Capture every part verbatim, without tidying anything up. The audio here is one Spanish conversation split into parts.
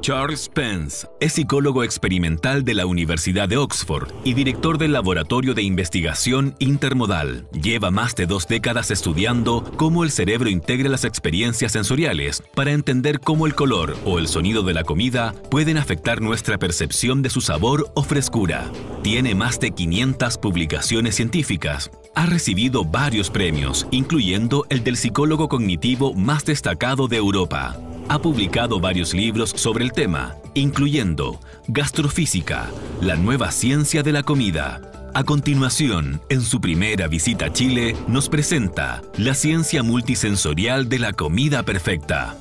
Charles Spence es psicólogo experimental de la Universidad de Oxford y director del Laboratorio de Investigación Intermodal. Lleva más de dos décadas estudiando cómo el cerebro integra las experiencias sensoriales para entender cómo el color o el sonido de la comida pueden afectar nuestra percepción de su sabor o frescura. Tiene más de quinientas publicaciones científicas. Ha recibido varios premios, incluyendo el del psicólogo cognitivo más destacado de Europa. Ha publicado varios libros sobre el tema, incluyendo Gastrofísica, la nueva ciencia de la comida. A continuación, en su primera visita a Chile, nos presenta la ciencia multisensorial de la comida perfecta.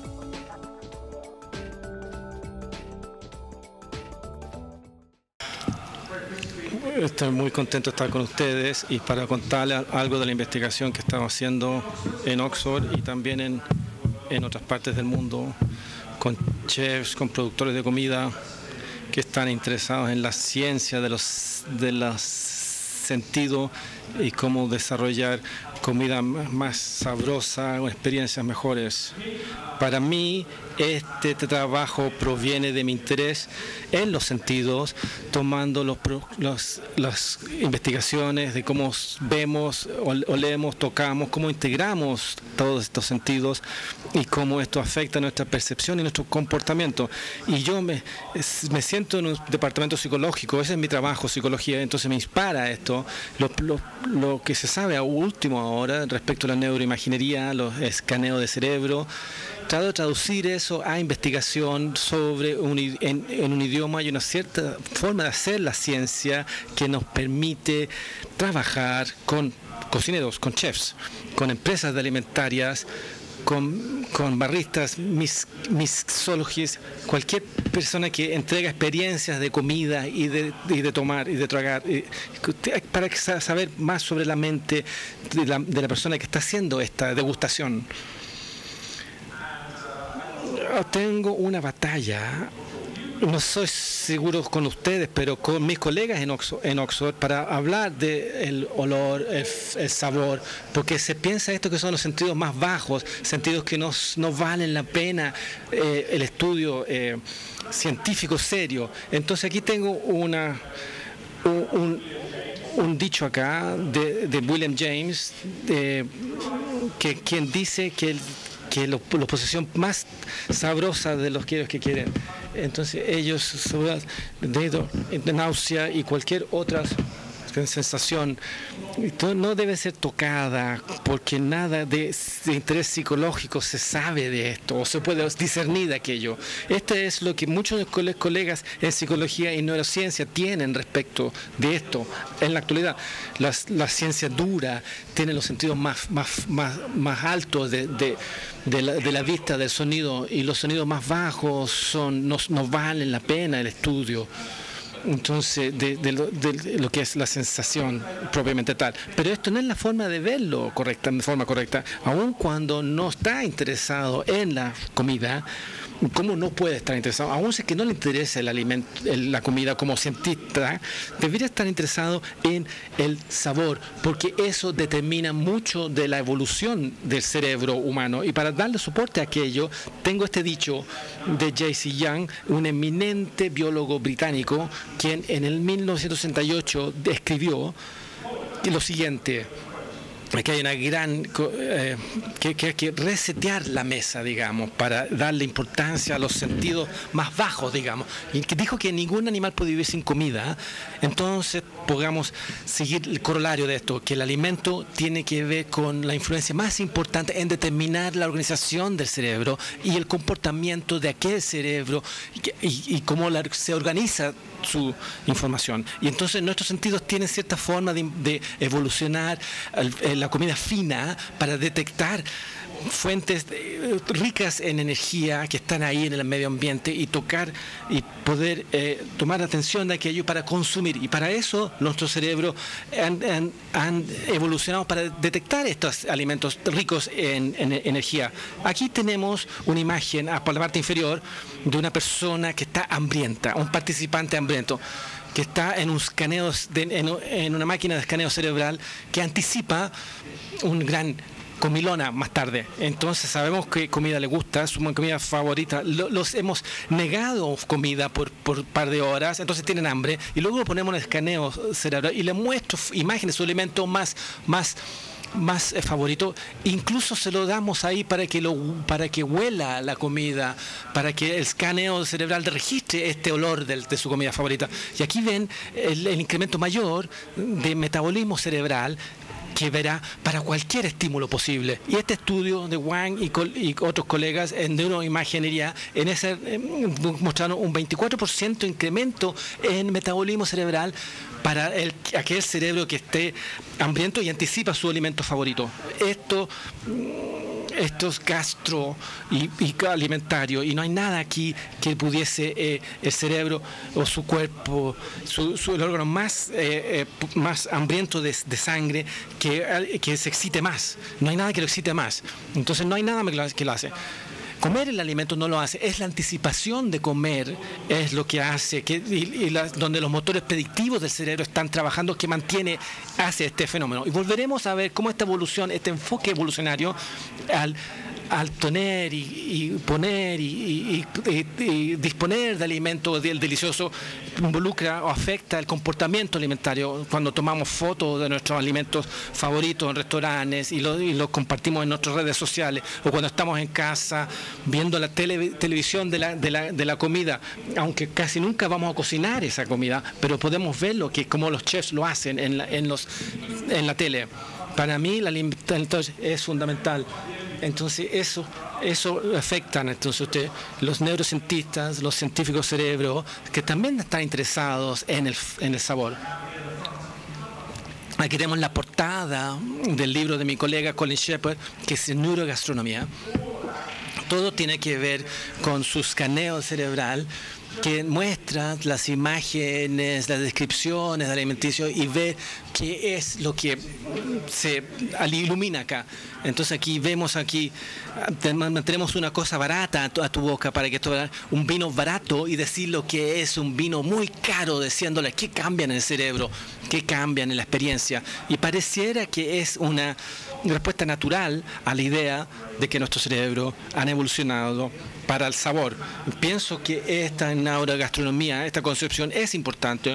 Estoy muy contento de estar con ustedes y para contarles algo de la investigación que estamos haciendo en Oxford y también en, en otras partes del mundo, con chefs, con productores de comida que están interesados en la ciencia de los, de los sentidos y cómo desarrollar comida más sabrosa o experiencias mejores. Para mí, este trabajo proviene de mi interés en los sentidos, tomando los, los, las investigaciones de cómo vemos, olemos, tocamos, cómo integramos todos estos sentidos y cómo esto afecta nuestra percepción y nuestro comportamiento. Y yo me, me siento en un departamento psicológico, ese es mi trabajo, psicología, entonces me inspira esto, lo, lo, lo que se sabe a último ahora respecto a la neuroimaginería, los escaneos de cerebro. Trato de traducir eso a investigación sobre un, en, en un idioma y una cierta forma de hacer la ciencia que nos permite trabajar con cocineros, con chefs, con empresas de alimentarias, con, con barristas, mis, mixologists, cualquier persona que entrega experiencias de comida y de, y de tomar y de tragar, y, para saber más sobre la mente de la, de la persona que está haciendo esta degustación. Tengo una batalla, no soy seguro con ustedes, pero con mis colegas en Oxford, en Oxford para hablar del olor, el, el sabor, porque se piensa esto que son los sentidos más bajos, sentidos que no, no valen la pena eh, el estudio eh, científico serio. Entonces aquí tengo una, un, un, un dicho acá de, de William James, de, que quien dice que el que la posesión más sabrosa de los que quieren. Entonces ellos, de náusea y cualquier otra sensación, no debe ser tocada porque nada de, de interés psicológico se sabe de esto o se puede discernir de aquello. Esto es lo que muchos de los colegas en psicología y neurociencia tienen respecto de esto en la actualidad. La, la ciencia dura tiene los sentidos más, más, más, más altos de, de, de, la, de la vista, del sonido, y los sonidos más bajos son, no, no valen la pena el estudio. Entonces, de, de, lo, de lo que es la sensación propiamente tal. Pero esto no es la forma de verlo correcta, de forma correcta. Aun cuando no está interesado en la comida, ¿cómo no puede estar interesado? Aún si es que no le interesa el alimento, la comida como cientista, debería estar interesado en el sabor, porque eso determina mucho de la evolución del cerebro humano. Y para darle soporte a aquello, tengo este dicho de J C Young, un eminente biólogo británico, quien en el mil novecientos sesenta y ocho escribió lo siguiente: que hay una gran eh, que, que hay que resetear la mesa, digamos, para darle importancia a los sentidos más bajos, digamos, y que dijo que ningún animal puede vivir sin comida. Entonces podamos seguir el corolario de esto, que el alimento tiene que ver con la influencia más importante en determinar la organización del cerebro y el comportamiento de aquel cerebro y, y, y cómo la, se organiza su información. Y entonces nuestros sentidos tienen cierta forma de, de evolucionar el, el, la comida fina para detectar fuentes ricas en energía que están ahí en el medio ambiente y tocar y poder eh, tomar atención de aquello para consumir. Y para eso nuestros cerebros han, han, han evolucionado para detectar estos alimentos ricos en, en energía. Aquí tenemos una imagen por la parte inferior de una persona que está hambrienta, un participante hambriento, que está en un escaneo de, en, en una máquina de escaneo cerebral que anticipa un gran comilona más tarde. Entonces sabemos qué comida le gusta, su comida favorita. Lo, los hemos negado comida por, por un par de horas, entonces tienen hambre. Y luego lo ponemos en el escaneo cerebral y le muestro imágenes, su alimento más... más más eh, favorito, incluso se lo damos ahí para que lo para que huela la comida, para que el escaneo cerebral registre este olor de, de su comida favorita. Y aquí ven el, el incremento mayor de metabolismo cerebral que verá para cualquier estímulo posible. Y este estudio de Wang y, col y otros colegas en neuroimaginería en ese eh, mostraron un veinticuatro por ciento incremento en metabolismo cerebral para el, aquel cerebro que esté hambriento y anticipa su alimento favorito. Esto, esto es gastro y, y alimentario, y no hay nada aquí que pudiese eh, el cerebro o su cuerpo, su, su, el órgano más, eh, eh, más hambriento de, de sangre que, que se excite más. No hay nada que lo excite más. Entonces no hay nada que lo hace. Comer el alimento no lo hace, es la anticipación de comer, es lo que hace, que, y, y la, donde los motores predictivos del cerebro están trabajando, que mantiene, hace este fenómeno. Y volveremos a ver cómo esta evolución, este enfoque evolucionario, al, al tener y, y poner y, y, y, y disponer de alimentos del delicioso, involucra o afecta el comportamiento alimentario. Cuando tomamos fotos de nuestros alimentos favoritos en restaurantes y los lo compartimos en nuestras redes sociales, o cuando estamos en casa viendo la tele, televisión de la, de, la, de la comida, aunque casi nunca vamos a cocinar esa comida, pero podemos ver lo que, como los chefs lo hacen en la, en los, en la tele. Para mí la alimentación es fundamental. Entonces eso, eso afectan entonces usted, los neurocientistas, los científicos cerebro, que también están interesados en el, en el sabor. Aquí tenemos la portada del libro de mi colega Colin Shepard, que es Neurogastronomía. Todo tiene que ver con su escaneo cerebral, que muestra las imágenes, las descripciones de alimenticios y ve qué es lo que se ilumina acá. Entonces aquí vemos aquí, tenemos una cosa barata a tu, a tu boca para que esto vea un vino barato y decir lo que es un vino muy caro, diciéndole qué cambia en el cerebro, qué cambia en la experiencia. Y pareciera que es una respuesta natural a la idea de que nuestro cerebro han evolucionado para el sabor. Pienso que esta neurogastronomía, esta concepción es importante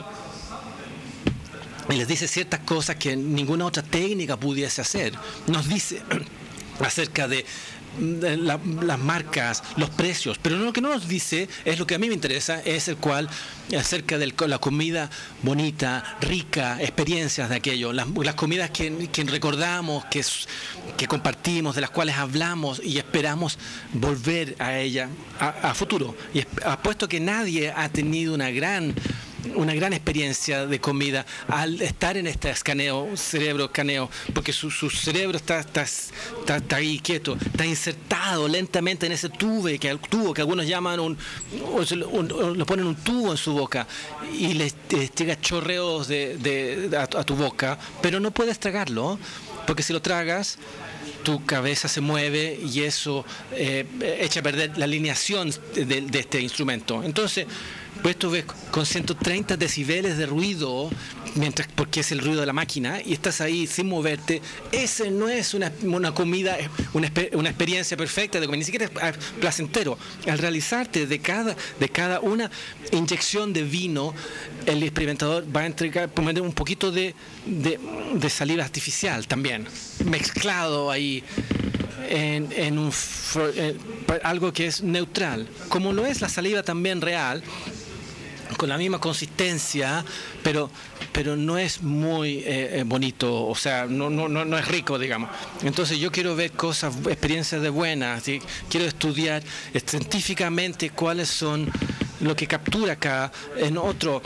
y les dice ciertas cosas que ninguna otra técnica pudiese hacer. Nos dice acerca de de la, las marcas, los precios, pero lo que no nos dice es lo que a mí me interesa, es el cual acerca de la comida bonita, rica, experiencias de aquello, las, las comidas que, que recordamos, que, que compartimos, de las cuales hablamos y esperamos volver a ella a, a futuro. Y apuesto que nadie ha tenido una gran una gran experiencia de comida al estar en este escaneo, cerebro escaneo, porque su, su cerebro está, está, está, está ahí quieto, está insertado lentamente en ese tubo que, tubo que algunos llaman un, un, un lo ponen un tubo en su boca y le llega chorreos de, de, de a, a tu boca, pero no puedes tragarlo, porque si lo tragas tu cabeza se mueve y eso eh, echa a perder la alineación de, de este instrumento. Entonces, pues tú ves con ciento treinta decibeles de ruido, mientras porque es el ruido de la máquina, y estás ahí sin moverte. Ese no es una, una comida, una, una experiencia perfecta de comida, ni siquiera es placentero. Al realizarte de cada, de cada una inyección de vino, el experimentador va a entregar poner un poquito de, de, de saliva artificial también, mezclado ahí en, en un, en algo que es neutral, como lo es la saliva también real, con la misma consistencia, pero pero no es muy eh, bonito, o sea, no, no, no, no es rico, digamos. Entonces yo quiero ver cosas, experiencias de buenas, ¿sí? Quiero estudiar científicamente cuáles son lo que captura acá en otro,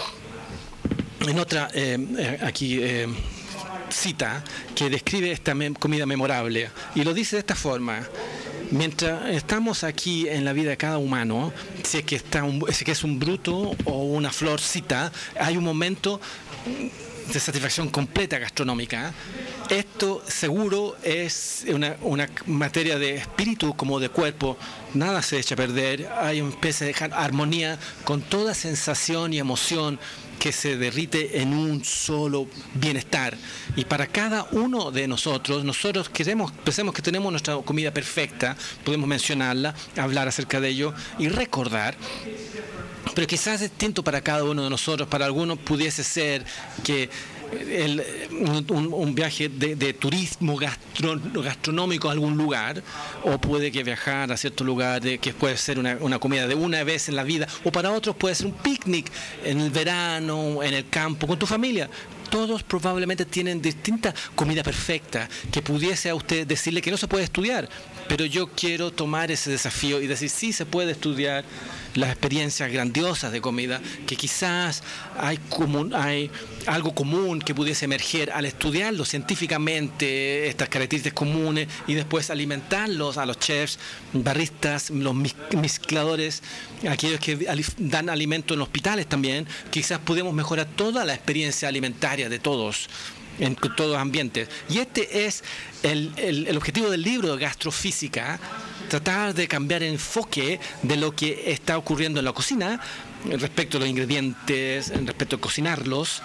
en otra eh, aquí eh, cita que describe esta mem comida memorable, y lo dice de esta forma: mientras estamos aquí en la vida de cada humano, si es que está un, si es que es un bruto o una florcita, hay un momento de satisfacción completa gastronómica. Esto seguro es una, una materia de espíritu como de cuerpo. Nada se echa a perder. Hay una especie de armonía con toda sensación y emoción que se derrite en un solo bienestar. Y para cada uno de nosotros, nosotros queremos, pensemos que tenemos nuestra comida perfecta, podemos mencionarla, hablar acerca de ello y recordar. Pero quizás es distinto para cada uno de nosotros. Para algunos pudiese ser que el, un, un viaje de, de turismo gastro, gastronómico a algún lugar, o puede que viajar a cierto lugar de, que puede ser una, una comida de una vez en la vida, o para otros puede ser un picnic en el verano, en el campo, con tu familia. Todos probablemente tienen distinta comida perfecta, que pudiese a usted decirle que no se puede estudiar, pero yo quiero tomar ese desafío y decir sí se puede estudiar las experiencias grandiosas de comida, que quizás hay, común, hay algo común que pudiese emerger al estudiarlo científicamente, estas características comunes, y después alimentarlos a los chefs, barristas, los mezcladores, aquellos que dan alimento en hospitales también. Quizás podemos mejorar toda la experiencia alimentaria de todos, en todos los ambientes. Y este es el, el, el objetivo del libro de Gastrofísica, tratar de cambiar el enfoque de lo que está ocurriendo en la cocina respecto a los ingredientes, respecto a cocinarlos,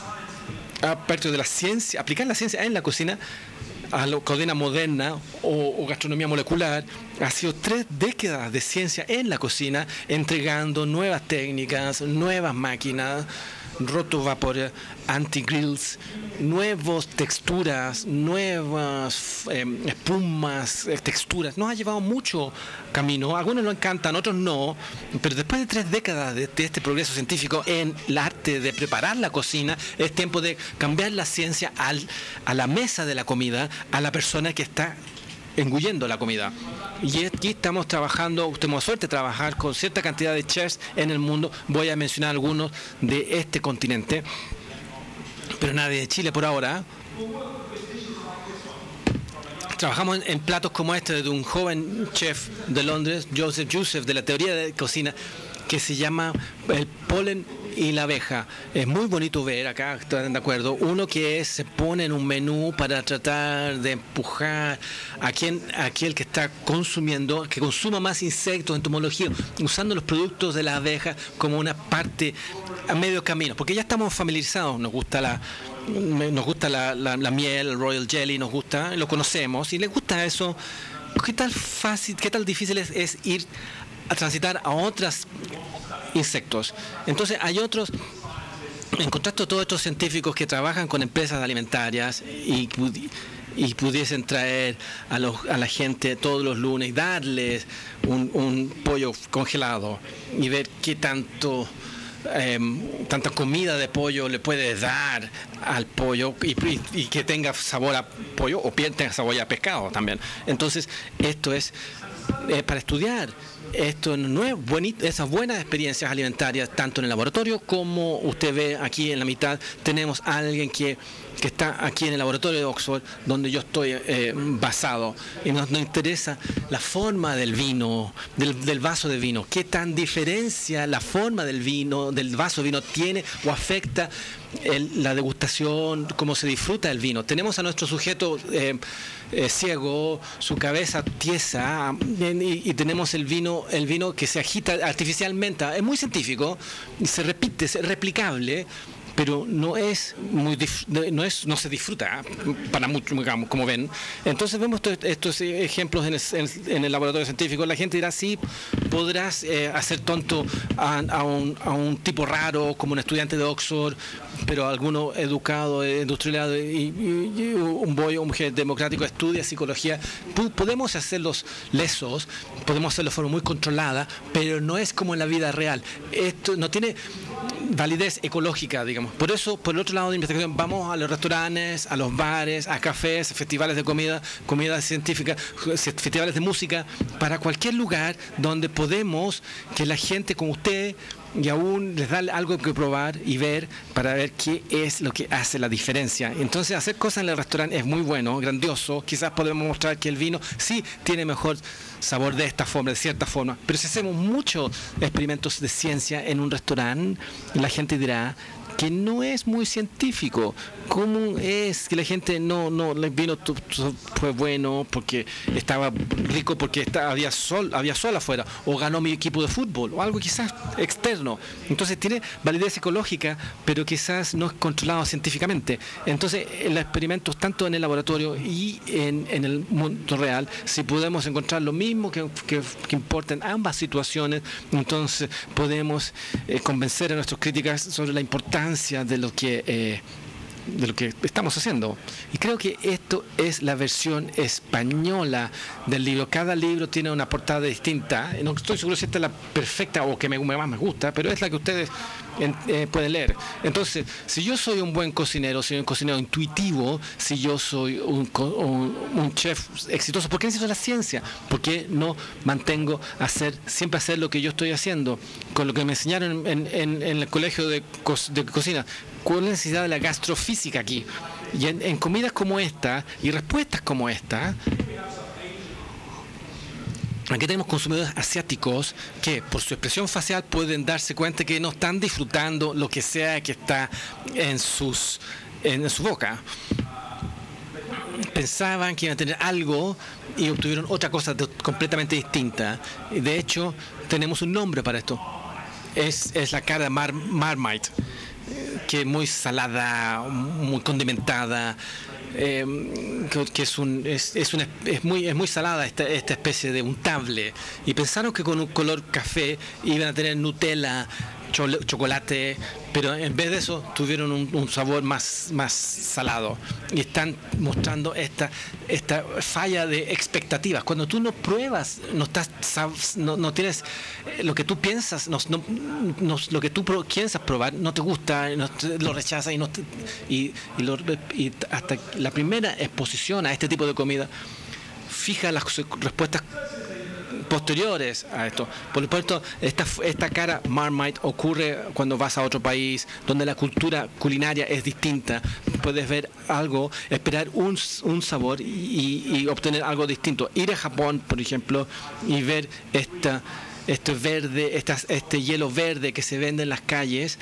aparte de la ciencia, aplicar la ciencia en la cocina a la cocina moderna o, o gastronomía molecular. Ha sido tres décadas de ciencia en la cocina, entregando nuevas técnicas, nuevas máquinas, rotovapor, anti-grills, nuevas texturas, nuevas eh, espumas, eh, texturas. Nos ha llevado mucho camino. Algunos lo encantan, otros no. Pero después de tres décadas de, de este progreso científico en el arte de preparar la cocina, es tiempo de cambiar la ciencia al, a la mesa de la comida, a la persona que está engullendo la comida. Y aquí estamos trabajando, tenemos suerte de trabajar con cierta cantidad de chefs en el mundo. Voy a mencionar algunos de este continente, pero nadie de Chile por ahora. Trabajamos en, en platos como este de un joven chef de Londres, Joseph Joseph, de la teoría de cocina, que se llama el polen y la abeja. Es muy bonito ver, acá están de acuerdo, uno que es, se pone en un menú para tratar de empujar a quien, a aquel que está consumiendo, que consuma más insectos, entomología, usando los productos de la abeja como una parte a medio camino, porque ya estamos familiarizados, nos gusta la nos gusta la, la, la miel, el royal jelly, nos gusta, lo conocemos y les gusta eso. ¿Qué tal fácil, qué tal difícil es, es ir a transitar a otros insectos? Entonces hay otros, en contacto todos estos científicos que trabajan con empresas alimentarias y, y pudiesen traer a, los, a la gente todos los lunes, darles un, un pollo congelado y ver qué tanto Eh, tanta comida de pollo le puede dar al pollo y, y, y que tenga sabor a pollo o tenga sabor a pescado también. Entonces esto es eh, para estudiar. Esto no es bonito, esas buenas experiencias alimentarias tanto en el laboratorio como usted ve aquí en la mitad tenemos a alguien que, que está aquí en el laboratorio de Oxford donde yo estoy eh, basado, y nos, nos interesa la forma del vino, del, del vaso de vino, qué tan diferencia la forma del vino, del vaso de vino tiene o afecta el, la degustación, cómo se disfruta el vino. Tenemos a nuestro sujeto eh, eh, ciego, su cabeza tiesa, y, y tenemos el vino el vino que se agita artificialmente. Es muy científico, se repite, es replicable, pero no es muy no es no se disfruta para mucho, como ven. Entonces vemos estos ejemplos en el, en el laboratorio científico. La gente dirá sí, podrás eh, hacer tonto a, a, un, a un tipo raro como un estudiante de Oxford, pero alguno educado, industrializado y, y, y un boy, un mujer democrático estudia psicología. P podemos hacerlos lesos, podemos hacerlo de forma muy controlada, pero no es como en la vida real. Esto no tiene validez ecológica, digamos. Por eso, por el otro lado de investigación, vamos a los restaurantes, a los bares, a cafés, festivales de comida, comida científica, festivales de música, para cualquier lugar donde podemos que la gente como usted y aún les da algo que probar y ver para ver qué es lo que hace la diferencia. Entonces hacer cosas en el restaurante es muy bueno, grandioso. Quizás podemos mostrar que el vino sí tiene mejor sabor de esta forma, de cierta forma, pero si hacemos muchos experimentos de ciencia en un restaurante, la gente dirá que no es muy científico. ¿Cómo es que la gente no, no el vino tu, tu, fue bueno porque estaba rico, porque está, había sol, había sol afuera, o ganó mi equipo de fútbol, o algo quizás externo? Entonces tiene validez psicológica, pero quizás no es controlado científicamente. Entonces, en los experimentos, tanto en el laboratorio y en, en el mundo real, si podemos encontrar lo mismo que, que, que importa en ambas situaciones, entonces podemos eh, convencer a nuestras críticas sobre la importancia de lo que eh, de lo que estamos haciendo. Y creo que esto es la versión española del libro. Cada libro tiene una portada distinta. No estoy seguro si esta es la perfecta o que me, más me gusta, pero es la que ustedes eh, pueden leer. Entonces, si yo soy un buen cocinero, soy un cocinero intuitivo, si yo soy un, un, un chef exitoso, ¿por qué necesito la ciencia? ¿Por qué no mantengo hacer, siempre hacer lo que yo estoy haciendo? Con lo que me enseñaron en, en, en el colegio de, co de cocina. ¿Cuál es la necesidad de la gastrofísica aquí? Y en, en comidas como esta y respuestas como esta, aquí tenemos consumidores asiáticos que por su expresión facial pueden darse cuenta que no están disfrutando lo que sea que está en, sus, en su boca. Pensaban que iban a tener algo y obtuvieron otra cosa de, completamente distinta. Y de hecho, tenemos un nombre para esto. Es, es la cara de Mar, Marmite, que es muy salada, muy condimentada, eh, que, que es, un, es, es, una, es, muy, es muy salada esta, esta especie de untable. Y pensaron que con un color café iban a tener Nutella, chocolate, pero en vez de eso tuvieron un, un sabor más, más salado. Y están mostrando esta, esta falla de expectativas. Cuando tú no pruebas, no estás, no, no tienes lo que tú piensas, no, no, no, lo que tú piensas probar, no te gusta, no te, lo rechazas y, no te, y, y, lo, y hasta la primera exposición a este tipo de comida fija las respuestas posteriores a esto. Por lo tanto, esta, esta cara Marmite ocurre cuando vas a otro país donde la cultura culinaria es distinta. Puedes ver algo, esperar un, un sabor y, y obtener algo distinto. Ir a Japón, por ejemplo, y ver esta, este verde, esta, este hielo verde que se vende en las calles,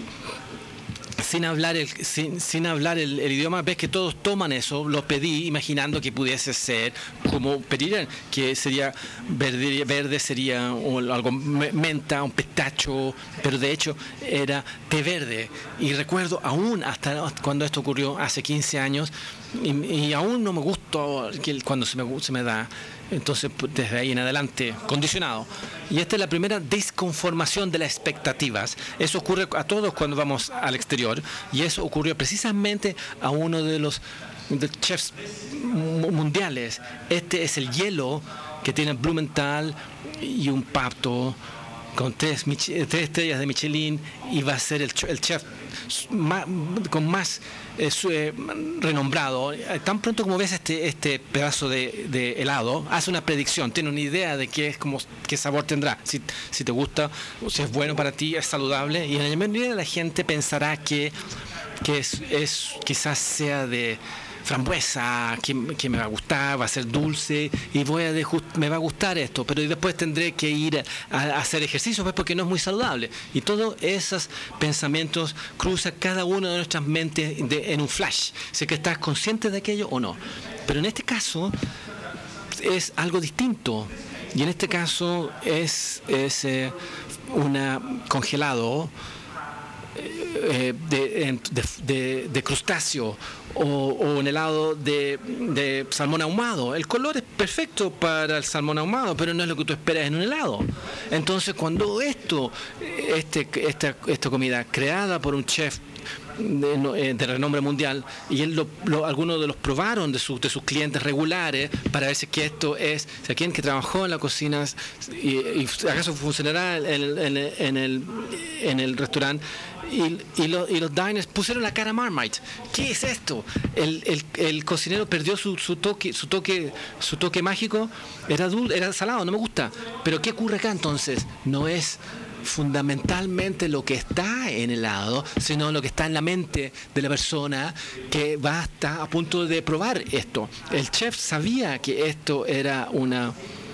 sin hablar el sin, sin hablar el, el idioma, ves que todos toman eso. Lo pedí imaginando que pudiese ser como pedirían, que sería verde, verde sería algo menta, un pistacho, pero de hecho era té verde. Y recuerdo aún hasta cuando esto ocurrió hace quince años, y, y aún no me gustó que cuando se me, se me da. Entonces, desde ahí en adelante, condicionado. Y esta es la primera desconformación de las expectativas. Eso ocurre a todos cuando vamos al exterior. Y eso ocurrió precisamente a uno de los de chefs mundiales. Este es el hielo que tiene Blumenthal y un pacto con tres, tres estrellas de Michelin, y va a ser el, el chef más, con más eh, su, eh, renombrado. Tan pronto como ves este, este pedazo de, de helado, hace una predicción, tiene una idea de qué, es, como, qué sabor tendrá, si, si te gusta, si es bueno para ti, es saludable, y la mayoría de la gente pensará que, que es, es quizás sea de frambuesa, que, que me va a gustar, va a ser dulce y voy a me va a gustar esto, pero después tendré que ir a, a hacer ejercicio pues, porque no es muy saludable. Y todos esos pensamientos cruzan cada una de nuestras mentes de, en un flash. Sé que estás consciente de aquello o no. Pero en este caso es algo distinto. Y en este caso es, es eh, una congelado eh, de, de, de, de crustáceo, o, o un helado de, de salmón ahumado. El color es perfecto para el salmón ahumado, pero no es lo que tú esperas en un helado. Entonces, cuando esto, este, esta, esta comida creada por un chef de, de renombre mundial, y él lo, lo, algunos de los probaron de, su, de sus clientes regulares para ver si que esto es, si alguien que trabajó en la cocina y, y acaso funcionará en el, en el, en el, en el restaurante. Y, y, lo, y los diners pusieron la cara Marmite. ¿Qué es esto? El, el, el cocinero perdió su, su toque, su toque, su toque mágico. Era dulce, era salado, no me gusta. Pero ¿qué ocurre acá entonces? No es fundamentalmente lo que está en el helado, sino lo que está en la mente de la persona que va a estar a punto de probar esto. El chef sabía que esto era una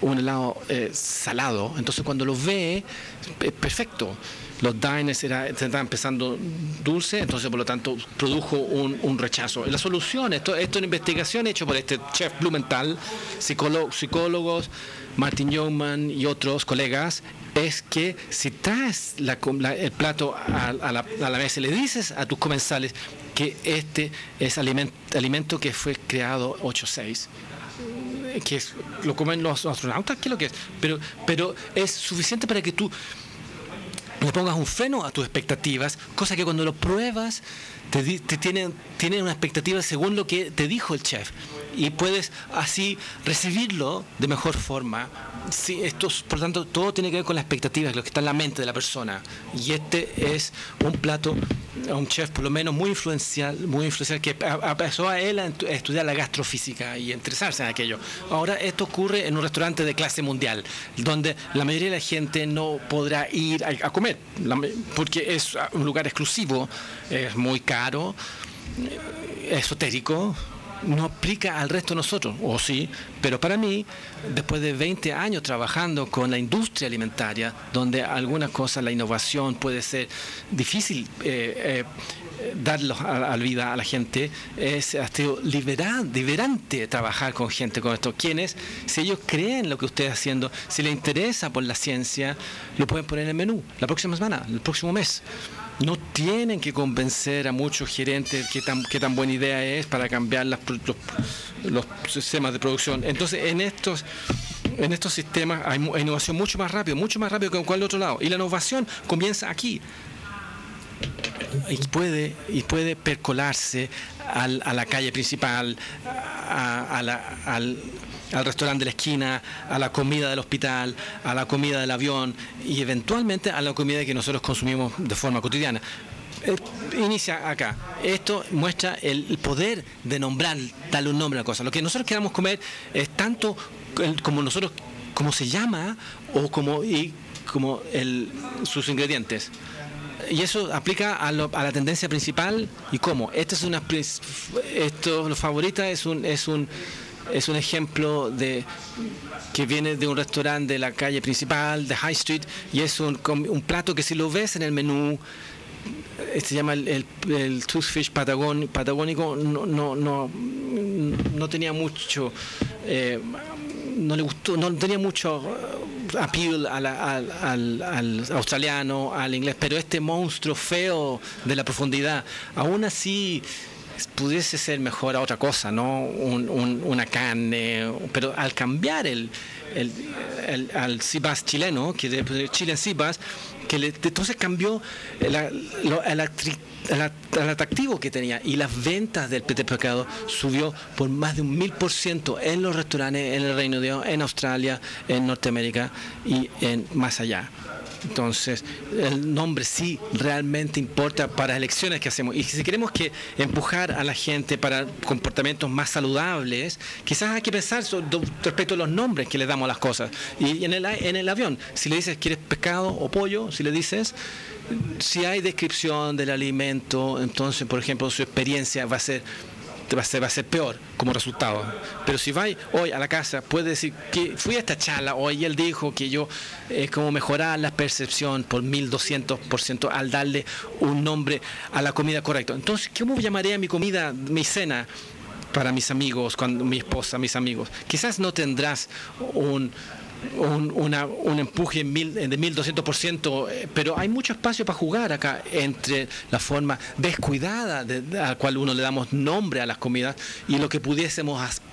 un helado eh, salado, entonces cuando lo ve, es perfecto. Los diners era, estaban empezando dulce, entonces por lo tanto produjo un, un rechazo. La solución, esto, esto es una investigación hecha por este chef Blumenthal, psicólogo, psicólogos, Martin Yeoman y otros colegas, es que si traes la, la, el plato a, a, la, a la mesa y le dices a tus comensales que este es alimento, alimento que fue creado ocho seis, que es, lo comen los astronautas, ¿qué es lo que es? Pero, pero es suficiente para que tú le pongas un freno a tus expectativas, cosa que cuando lo pruebas te, te tienen, tienen una expectativa según lo que te dijo el chef y puedes así recibirlo de mejor forma. Sí, esto, por lo tanto, todo tiene que ver con las expectativas, lo que está en la mente de la persona. Y este es un plato, un chef por lo menos muy influencial, muy influencial, que empezó a él a estudiar la gastrofísica y a interesarse en aquello. Ahora esto ocurre en un restaurante de clase mundial, donde la mayoría de la gente no podrá ir a, a comer, porque es un lugar exclusivo, es muy caro, esotérico. No aplica al resto de nosotros, o sí, pero para mí, después de veinte años trabajando con la industria alimentaria, donde algunas cosas, la innovación puede ser difícil eh, eh, darlos a, a la vida a la gente, es hasta liberante, liberante trabajar con gente con esto. Quienes, si ellos creen lo que usted está haciendo, si les interesa por la ciencia, lo pueden poner en el menú la próxima semana, el próximo mes. No tienen que convencer a muchos gerentes que tan, que tan buena idea es para cambiar las, los, los sistemas de producción. Entonces, en estos, en estos sistemas hay, hay innovación mucho más rápido, mucho más rápido que en cualquier otro lado. Y la innovación comienza aquí. Y puede, y puede percolarse al, a la calle principal, a, a la, al... al restaurante de la esquina, a la comida del hospital, a la comida del avión y eventualmente a la comida que nosotros consumimos de forma cotidiana. Eh, inicia acá. Esto muestra el, el poder de nombrar, darle un nombre a la cosa. Lo que nosotros queramos comer es tanto el, como nosotros, como se llama o como, y, como el, sus ingredientes. Y eso aplica a, lo, a la tendencia principal y cómo. Esta es una, esto, lo favorita es un, es un Es un ejemplo de que viene de un restaurante de la calle principal, de High Street, y es un, un plato que si lo ves en el menú, se llama el, el, el Toothfish patagón, patagónico, no, no, no, no tenía mucho, eh, no le gustó, no tenía mucho appeal a la, al, al, al australiano, al inglés, pero este monstruo feo de la profundidad, aún así pudiese ser mejor a otra cosa, ¿no? Un, un, una carne, pero al cambiar el, el, el al sea bass chileno, que de Chile en sea bass, que le, entonces cambió la, lo, el, el, el atractivo que tenía y las ventas del pete pescado subió por más de un mil por ciento en los restaurantes en el Reino Unido, en Australia, en Norteamérica y en más allá. Entonces, el nombre sí realmente importa para las elecciones que hacemos. Y si queremos que empujar a la gente para comportamientos más saludables, quizás hay que pensar sobre, respecto a los nombres que le damos a las cosas. Y en el, en el avión, si le dices quieres pescado o pollo, si le dices, si hay descripción del alimento, entonces, por ejemplo, su experiencia va a ser Va a, ser, va a ser peor como resultado. Pero si vais hoy a la casa, puede decir que fui a esta charla hoy y él dijo que yo es eh, como mejorar la percepción por mil doscientos por ciento al darle un nombre a la comida correcta. Entonces, ¿cómo llamaré a mi comida, mi cena para mis amigos, cuando mi esposa, mis amigos? Quizás no tendrás un Un, una, un empuje mil, de mil doscientos por ciento, pero hay mucho espacio para jugar acá entre la forma descuidada de, de, a la cual uno le damos nombre a las comidas y lo que pudiésemos as,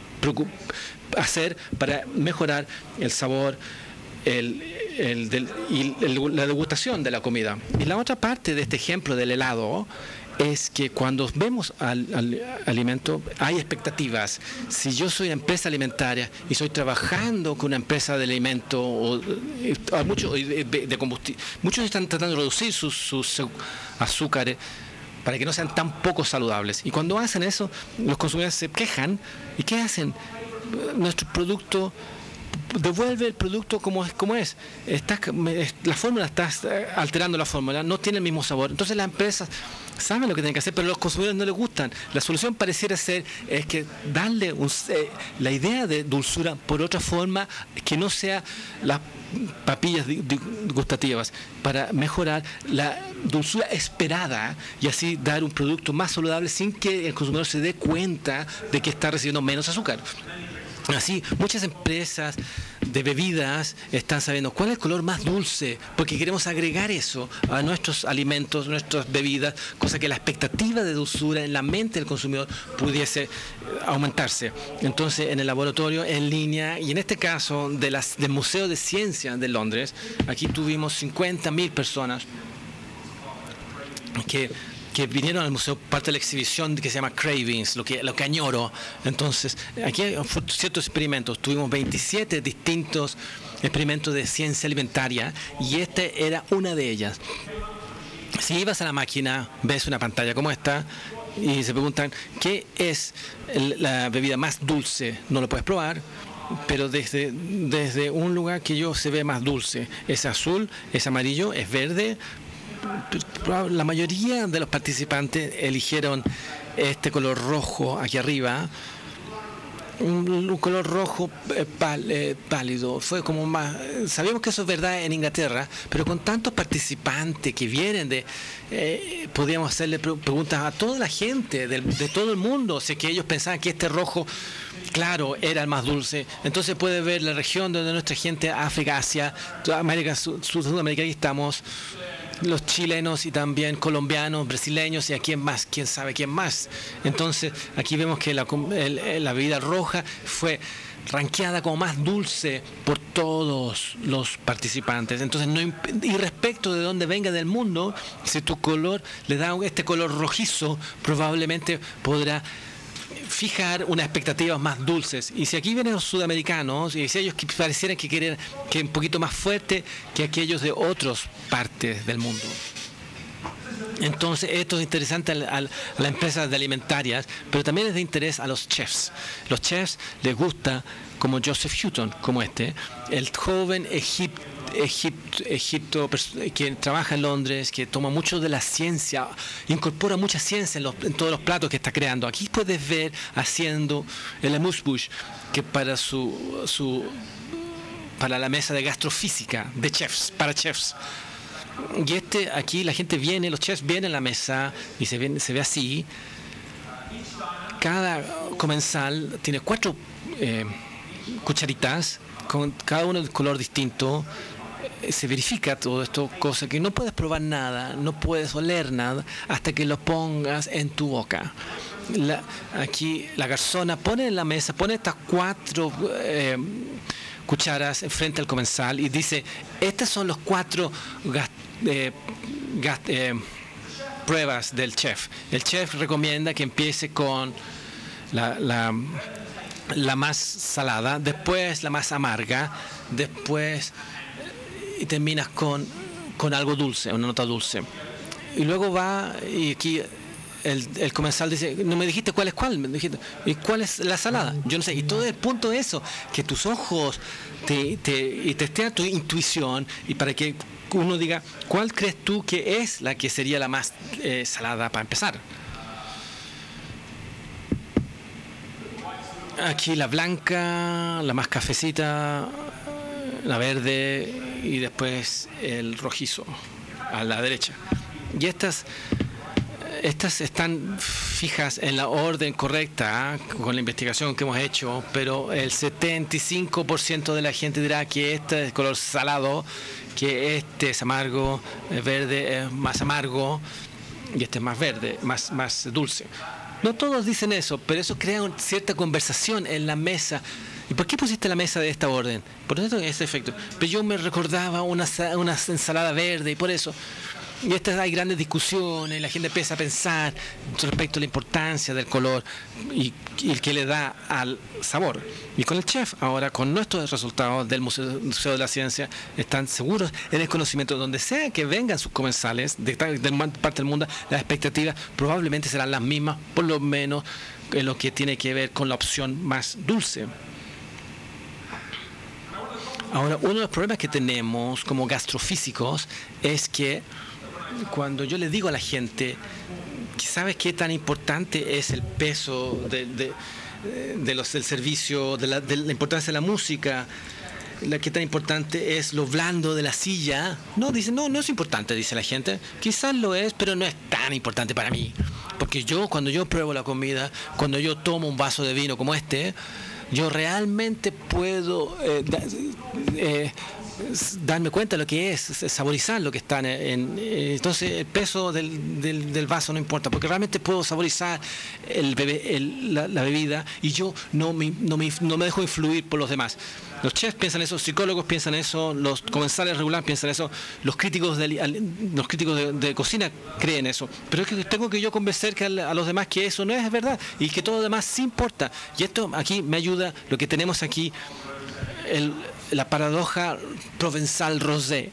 hacer para mejorar el sabor el, el, del, y el, la degustación de la comida. Y la otra parte de este ejemplo del helado es que cuando vemos al, al alimento hay expectativas. Si yo soy empresa alimentaria y estoy trabajando con una empresa de alimento o, o mucho, de, de combustible, muchos están tratando de reducir sus, sus azúcares para que no sean tan poco saludables. Y cuando hacen eso, los consumidores se quejan. ¿Y qué hacen? Nuestro producto devuelve el producto como es, como es. Estás, la fórmula, estás alterando la fórmula, no tiene el mismo sabor. Entonces las empresas saben lo que tienen que hacer, pero a los consumidores no les gustan. La solución pareciera ser es que darle un, eh, la idea de dulzura por otra forma que no sea las papillas gustativas, para mejorar la dulzura esperada y así dar un producto más saludable sin que el consumidor se dé cuenta de que está recibiendo menos azúcar. Así, muchas empresas de bebidas están sabiendo cuál es el color más dulce, porque queremos agregar eso a nuestros alimentos, nuestras bebidas, cosa que la expectativa de dulzura en la mente del consumidor pudiese aumentarse. Entonces, en el laboratorio, en línea, y en este caso de las, del Museo de Ciencia de Londres, aquí tuvimos cincuenta mil personas que que vinieron al museo, parte de la exhibición que se llama Cravings, lo que, lo que añoro. Entonces, aquí hay ciertos experimentos. Tuvimos veintisiete distintos experimentos de ciencia alimentaria y este era una de ellas. Si ibas a la máquina, ves una pantalla como esta y se preguntan, ¿qué es el, la bebida más dulce? No lo puedes probar, pero desde, desde un lugar que yo se ve más dulce. Es azul, es amarillo, es verde. La mayoría de los participantes eligieron este color rojo aquí arriba, un, un color rojo eh, pál, eh, pálido. Fue como más, sabíamos que eso es verdad en Inglaterra, pero con tantos participantes que vienen de, eh, podíamos hacerle pre preguntas a toda la gente de, de todo el mundo, o sea, que ellos pensaban que este rojo claro era el más dulce. Entonces puede ver la región donde nuestra gente, África, Asia, América, Sudamérica, aquí estamos, los chilenos y también colombianos, brasileños y a quién más, quién sabe quién más. Entonces aquí vemos que la, el, la bebida roja fue ranqueada como más dulce por todos los participantes. Entonces, no, y respecto de dónde venga del mundo, si tu color le da este color rojizo, probablemente podrá fijar unas expectativas más dulces. Y si aquí vienen los sudamericanos, y si ellos parecieran que quieren que un poquito más fuerte que aquellos de otras partes del mundo. Entonces, esto es interesante a, a, a las empresas de alimentarias, pero también es de interés a los chefs. Los chefs les gusta, como Joseph Houghton, como este, el joven egipcio, Egipto, Egipto, que trabaja en Londres, que toma mucho de la ciencia, incorpora mucha ciencia en, los, en todos los platos que está creando. Aquí puedes ver haciendo el amuse-bouche, que para su, su para la mesa de gastrofísica de chefs, para chefs. Y este aquí la gente viene, los chefs vienen a la mesa y se ve, se ve así. Cada comensal tiene cuatro eh, cucharitas, con cada uno de color distinto. Se verifica todo esto, cosa que no puedes probar nada, no puedes oler nada hasta que lo pongas en tu boca. La, aquí la garzona pone en la mesa, pone estas cuatro eh, cucharas frente al comensal y dice, estas son los cuatro gas, eh, gas, eh, pruebas del chef. El chef recomienda que empiece con la, la, la más salada, después la más amarga, después y terminas con, con algo dulce, una nota dulce. Y luego va, y aquí el, el comensal dice, no me dijiste cuál es cuál, me dijiste, ¿y cuál es la salada? Yo no sé, y todo el punto de eso, que tus ojos te, te, y testean tu intuición, y para que uno diga, ¿cuál crees tú que es la que sería la más eh, salada para empezar? Aquí la blanca, la más cafecita, la verde y después el rojizo a la derecha. Y estas estas están fijas en la orden correcta, ¿eh? Con la investigación que hemos hecho, pero el setenta y cinco por ciento de la gente dirá que este es color salado, que este es amargo, el verde es más amargo y este es más verde, más, más dulce. No todos dicen eso, pero eso crea una cierta conversación en la mesa. ¿Y por qué pusiste la mesa de esta orden? Por eso ese efecto. Pero yo me recordaba una, una ensalada verde y por eso. Y estas hay grandes discusiones, la gente empieza a pensar respecto a la importancia del color y, y el que le da al sabor. Y con el chef, ahora con nuestros resultados del Museo, Museo de la Ciencia, están seguros en el conocimiento, donde sea que vengan sus comensales de, de parte del mundo, las expectativas probablemente serán las mismas, por lo menos en lo que tiene que ver con la opción más dulce. Ahora, uno de los problemas que tenemos como gastrofísicos es que cuando yo le digo a la gente, ¿sabes qué tan importante es el peso de, de, de los, del servicio, de la, de la importancia de la música? La que tan importante es lo blando de la silla. No, dice, no, no es importante, dice la gente. Quizás lo es, pero no es tan importante para mí. Porque yo, cuando yo pruebo la comida, cuando yo tomo un vaso de vino como este, yo realmente puedo eh, da, eh, darme cuenta de lo que es, saborizar lo que está en, en entonces el peso del, del, del vaso no importa, porque realmente puedo saborizar el bebé, el, la, la bebida, y yo no me, no, me, no me dejo influir por los demás. Los chefs piensan eso, los psicólogos piensan eso, los comensales regulares piensan eso, los críticos de, los críticos de, de cocina creen eso. Pero es que tengo que yo convencer que a los demás que eso no es verdad y que todo lo demás sí importa. Y esto aquí me ayuda, lo que tenemos aquí, el, la paradoja provenzal rosé.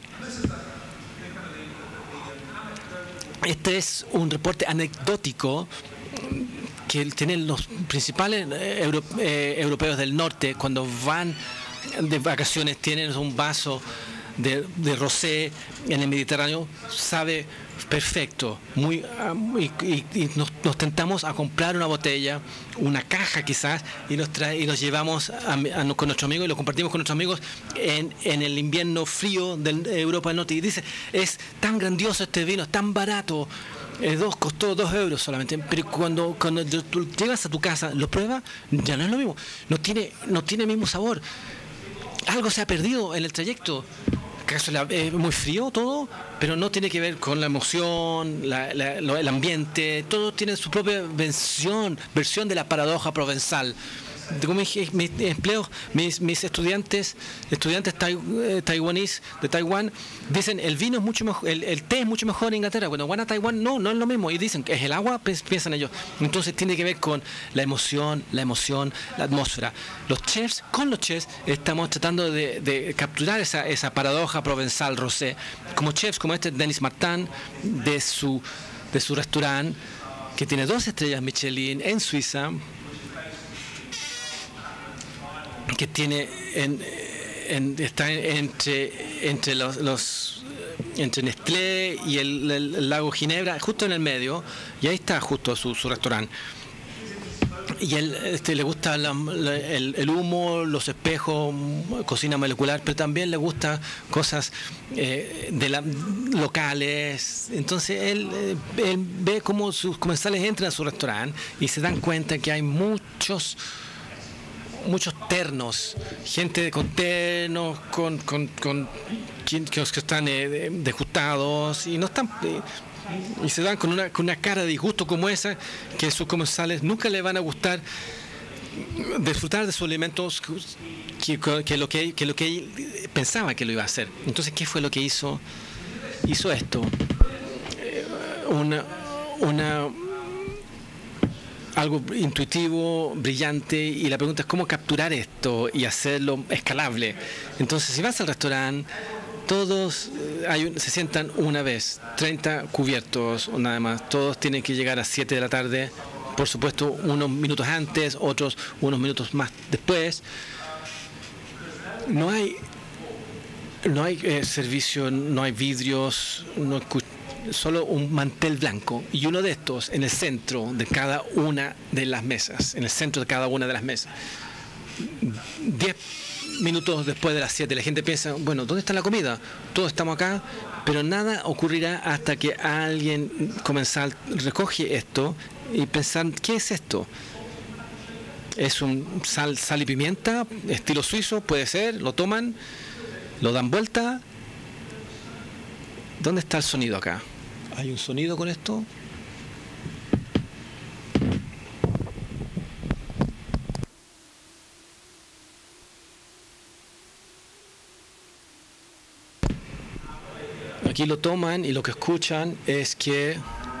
Este es un reporte anecdótico que tienen los principales euro, eh, europeos del norte cuando van de vacaciones, tienen un vaso de, de rosé en el Mediterráneo, sabe perfecto, muy, uh, y, y, y nos, nos tentamos a comprar una botella, una caja quizás, y nos trae, y nos llevamos a, a, con nuestros amigos y lo compartimos con nuestros amigos en, en el invierno frío de Europa del Norte, y dice, es tan grandioso este vino, es tan barato. Eh, dos, costó dos euros solamente, pero cuando, cuando tú llegas a tu casa, lo pruebas, ya no es lo mismo, no tiene, no tiene el mismo sabor, algo se ha perdido en el trayecto. Es eh, muy frío todo, pero no tiene que ver con la emoción, la, la, lo, el ambiente, todo tiene su propia versión, versión de la paradoja provenzal. Como mis, mis empleos, mis, mis estudiantes, estudiantes tai, eh, taiwanís de Taiwán, dicen el vino es mucho mejor, el, el té es mucho mejor en Inglaterra. Cuando van a Taiwán, no, no es lo mismo. Y dicen que es el agua, piensan ellos. Entonces tiene que ver con la emoción, la emoción, la atmósfera. Los chefs, con los chefs, estamos tratando de, de capturar esa, esa paradoja provenzal rosé. Como chefs, como este Denis Martin, de su, de su restaurante, que tiene dos estrellas Michelin en Suiza, que tiene en, en, está entre entre los, los entre Nestlé y el, el, el lago Ginebra, justo en el medio, y ahí está justo su, su restaurante. Y él este, le gusta la, la, el, el humo, los espejos, cocina molecular, pero también le gusta cosas eh, de la, locales. Entonces él, eh, él ve cómo sus comensales entran a su restaurante y se dan cuenta que hay muchos muchos ternos, gente con ternos, con, con, con que, que están eh, degustados y no están eh, y se dan con una, con una cara de disgusto como esa, que sus comensales nunca le van a gustar disfrutar de sus alimentos que, que, lo que, que lo que él pensaba que lo iba a hacer. Entonces, ¿qué fue lo que hizo? Hizo esto, eh, una una algo intuitivo, brillante, y la pregunta es cómo capturar esto y hacerlo escalable. Entonces, si vas al restaurante, todos hay un, se sientan una vez, treinta cubiertos o nada más, todos tienen que llegar a siete de la tarde, por supuesto unos minutos antes, otros unos minutos más después. No hay no hay eh, servicio, no hay vidrios, no hay solo un mantel blanco, y uno de estos en el centro de cada una de las mesas, en el centro de cada una de las mesas. Diez minutos después de las siete, la gente piensa, bueno, ¿dónde está la comida? Todos estamos acá, pero nada ocurrirá hasta que alguien comensal recoge esto y pensar, ¿qué es esto? ¿Es un sal, sal y pimienta, estilo suizo? Puede ser, lo toman, lo dan vuelta. ¿Dónde está el sonido acá? ¿Hay un sonido con esto? Aquí lo toman y lo que escuchan es que,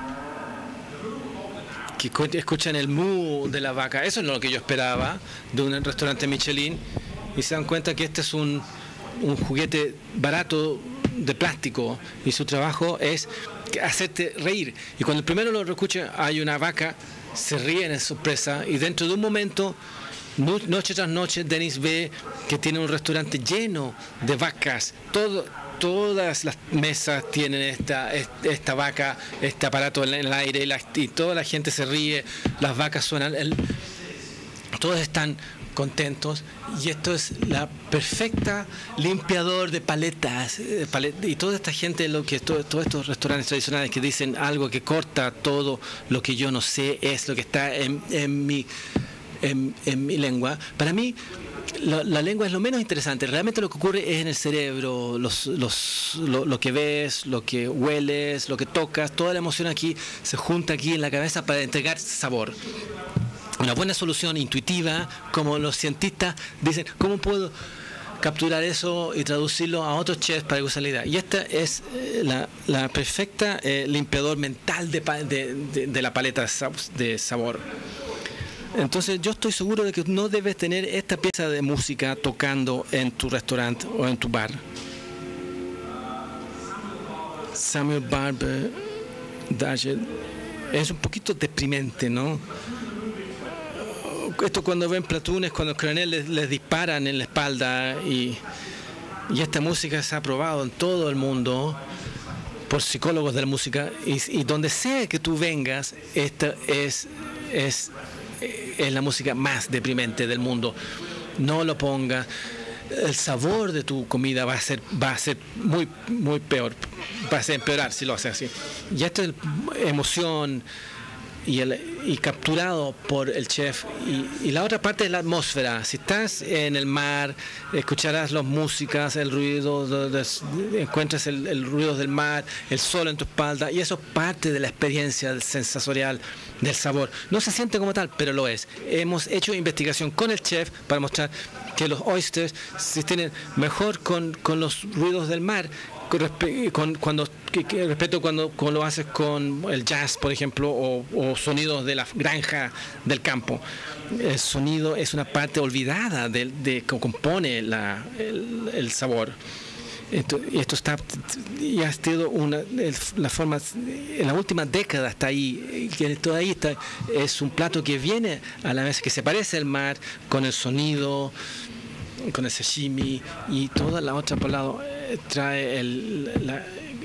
que escuchan el mu de la vaca. Eso es lo que yo esperaba de un restaurante Michelin, y se dan cuenta que este es un, un juguete barato de plástico, y su trabajo es hacerte reír. Y cuando el primero lo escucha, hay una vaca, se ríen en sorpresa, y dentro de un momento Noche tras noche Denis ve que tiene un restaurante lleno de vacas. Todo, todas las mesas tienen esta, esta vaca, este aparato en el aire, y, la, y toda la gente se ríe, las vacas suenan, el, todos están contentos, y esto es la perfecta limpiador de paletas, de palet, y toda esta gente, lo que todo, todos estos restaurantes tradicionales que dicen algo que corta todo lo que yo no sé, es lo que está en, en mi en, en mi lengua. Para mí la, la lengua es lo menos interesante. Realmente lo que ocurre es en el cerebro, los, los, lo, lo que ves, lo que hueles, lo que tocas, toda la emoción aquí se junta aquí en la cabeza para entregar sabor. Una buena solución intuitiva, como los cientistas dicen, ¿cómo puedo capturar eso y traducirlo a otros chefs para que usen la idea? Y esta es eh, la, la perfecta eh, limpiador mental de, de, de, de la paleta de sabor. Entonces yo estoy seguro de que no debes tener esta pieza de música tocando en tu restaurante o en tu bar. Samuel Barber Daggett es un poquito deprimente, ¿no? Esto cuando ven platunes, cuando los coroneles les, les disparan en la espalda, y, y esta música se ha probado en todo el mundo por psicólogos de la música, y, y donde sea que tú vengas, esta es, es, es la música más deprimente del mundo. No lo pongas. El sabor de tu comida va a ser, va a ser muy, muy peor, va a ser empeorar si lo haces así. Y esto es emoción. Y, el, y capturado por el chef. Y, y la otra parte es la atmósfera. Si estás en el mar, escucharás las músicas, el ruido, de, de, encuentras el, el ruido del mar, el sol en tu espalda, y eso es parte de la experiencia sensorial del sabor. No se siente como tal, pero lo es. Hemos hecho investigación con el chef para mostrar que los oysters se tienen mejor con, con los ruidos del mar, con, con cuando que, que respeto cuando, cuando lo haces con el jazz, por ejemplo, o, o sonidos de la granja del campo. El sonido es una parte olvidada de, de que compone la, el, el sabor. Esto, esto está y ha sido una la forma en la última década está ahí, que todo ahí está, es un plato que viene a la mesa, que se parece al mar, con el sonido, con el sashimi, y toda la otra por lado eh, trae el la,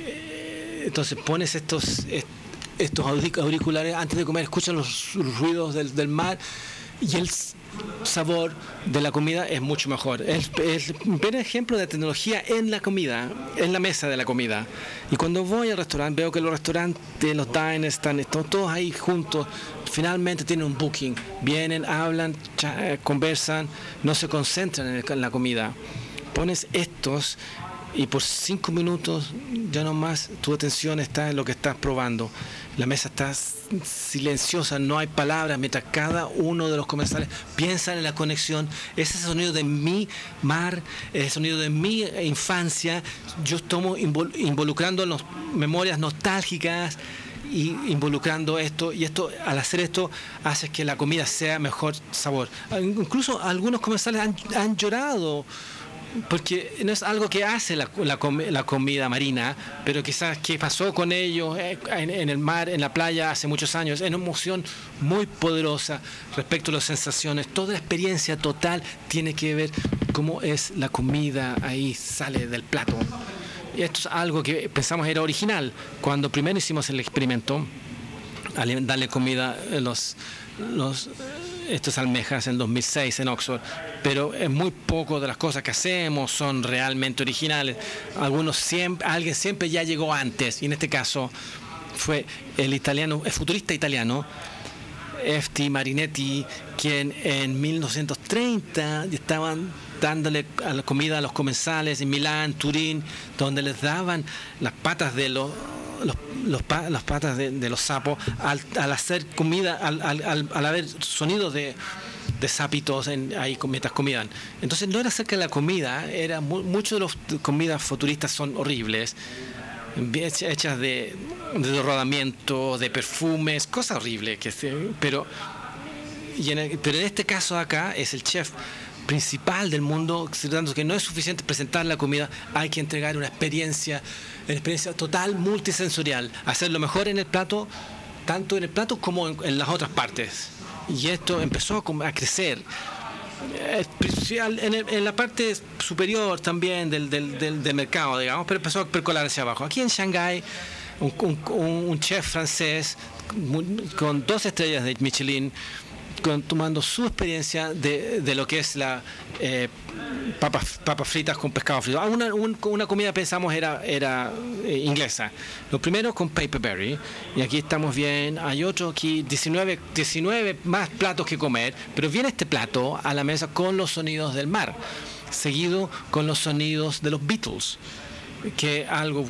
eh, entonces pones estos estos auriculares antes de comer, escuchas los ruidos del, del mar, y el sabor de la comida es mucho mejor. Es, es un buen ejemplo de tecnología en la comida, en la mesa de la comida. Y cuando voy al restaurante, veo que los restaurantes, los diners, están, están todos ahí juntos. Finalmente tienen un booking. Vienen, hablan, conversan, no se concentran en, el, en la comida. Pones estos y por cinco minutos ya no más tu atención está en lo que estás probando. La mesa está silenciosa, no hay palabras, mientras cada uno de los comensales piensa en la conexión. Ese sonido de mi mar, el sonido de mi infancia, yo estoy involucrando en las memorias nostálgicas y involucrando esto, y esto, al hacer esto, hace que la comida sea mejor sabor. Incluso algunos comensales han, han llorado, porque no es algo que hace la, la, la comida marina, pero quizás que pasó con ellos en, en el mar, en la playa hace muchos años. Es una emoción muy poderosa respecto a las sensaciones. Toda la experiencia total tiene que ver cómo es la comida, ahí sale del plato. Y esto es algo que pensamos era original cuando primero hicimos el experimento al darle comida a los, los estas almejas en dos mil seis en Oxford, pero es muy poco de las cosas que hacemos son realmente originales. Algunos siempre, alguien siempre ya llegó antes, y en este caso fue el italiano, el futurista italiano F T Marinetti, quien en mil novecientos treinta estaban dándole a la comida a los comensales en Milán, Turín, donde les daban las patas de los Los, los, las patas de, de los sapos al, al hacer comida, al, al, al, al haber sonidos de, de sapitos en, ahí mientras comían. Entonces no era acerca de la comida, era mu muchas de las comidas futuristas son horribles, hechas de, de rodamiento, de perfumes, cosas horribles, que se, pero, y en el, pero en este caso acá es el chef principal del mundo, considerando que no es suficiente presentar la comida, hay que entregar una experiencia, una experiencia total multisensorial, hacerlo mejor en el plato, tanto en el plato como en, en las otras partes. Y esto empezó a, a crecer. especial en, el, en la parte superior también del, del, del, del mercado, digamos, pero empezó a percolar hacia abajo. Aquí en Shanghái, un, un, un chef francés con dos estrellas de Michelin, con, tomando su experiencia de, de lo que es la eh, papas, papas fritas con pescado frito. Una, un, una comida pensamos era, era eh, inglesa. Lo primero con paperberry, y aquí estamos bien. Hay otro aquí, diecinueve, diecinueve más platos que comer, pero viene este plato a la mesa con los sonidos del mar, seguido con los sonidos de los Beatles, que algo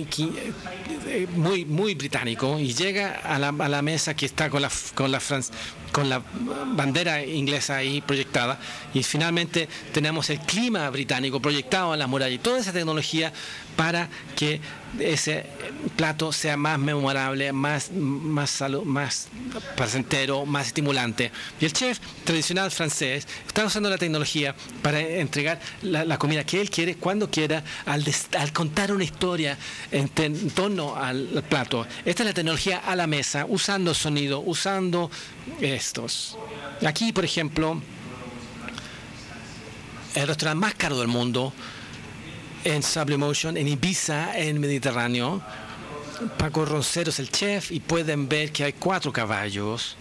muy muy británico, y llega a la, a la mesa que está con la con la Fran- con la bandera inglesa ahí proyectada, y finalmente tenemos el clima británico proyectado en las murallas y toda esa tecnología para que ese plato sea más memorable, más más salud, más placentero, más estimulante. Y el chef tradicional francés está usando la tecnología para entregar la, la comida que él quiere, cuando quiera, al, des, al contar una historia en, ten, en torno al, al plato. Esta es la tecnología a la mesa, usando sonido, usando estos. Aquí, por ejemplo, el restaurante más caro del mundo, en Sublimotion, en Ibiza, en Mediterráneo. Paco Roncero es el chef, y pueden ver que hay cuatro caballos,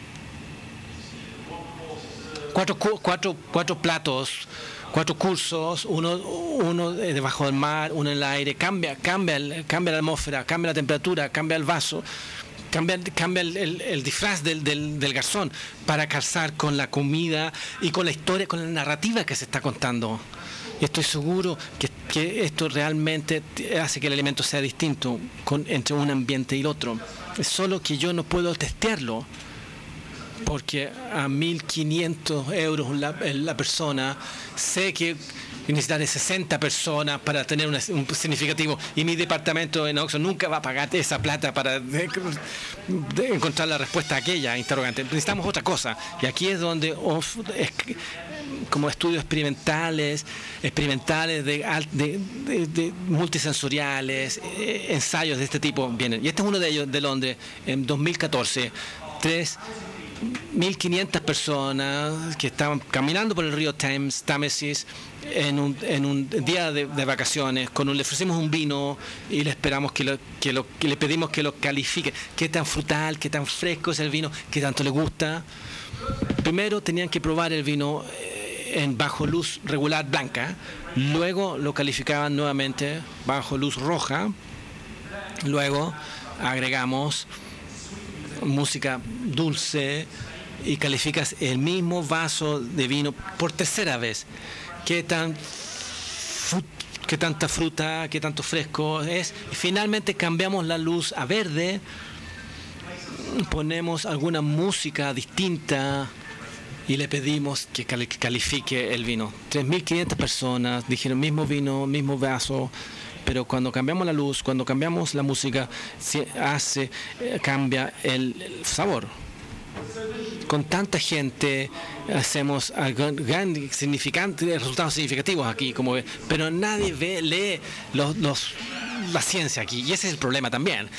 cuatro, cuatro, cuatro platos, cuatro cursos, uno, uno debajo del mar, uno en el aire. Cambia, cambia, el, cambia la atmósfera, cambia la temperatura, cambia el vaso, cambia, cambia el, el, el disfraz del, del, del garzón para calzar con la comida y con la historia, con la narrativa que se está contando. Y estoy seguro que, que esto realmente hace que el alimento sea distinto con, entre un ambiente y el otro. Es solo que yo no puedo testearlo, porque a mil quinientos euros la, la persona, sé que necesitaré sesenta personas para tener una, un significativo, y mi departamento en Oxford nunca va a pagar esa plata para de, de encontrar la respuesta a aquella interrogante. Necesitamos otra cosa, y aquí es donde of, es, como estudios experimentales, experimentales de, de, de, de multisensoriales, eh, ensayos de este tipo vienen. Y este es uno de ellos de Londres, en dos mil catorce, tres mil quinientas personas que estaban caminando por el río Thames, Támesis, en un, en un día de, de vacaciones, con un, le ofrecimos un vino y le esperamos que lo, que lo que le pedimos que lo califique, qué tan frutal, qué tan fresco es el vino, qué tanto le gusta. Primero tenían que probar el vino en bajo luz regular blanca, luego lo calificaban nuevamente bajo luz roja, luego agregamos música dulce y calificas el mismo vaso de vino por tercera vez. ¿Qué tan qué tanta fruta, qué tanto fresco es? Y finalmente cambiamos la luz a verde, ponemos alguna música distinta y le pedimos que califique el vino. tres mil quinientas personas dijeron mismo vino, mismo vaso. Pero cuando cambiamos la luz, cuando cambiamos la música, se hace, cambia el, el sabor. Con tanta gente hacemos gran, significante, resultados significativos aquí, como ve, pero nadie ve, lee los, los, la ciencia aquí, y ese es el problema también.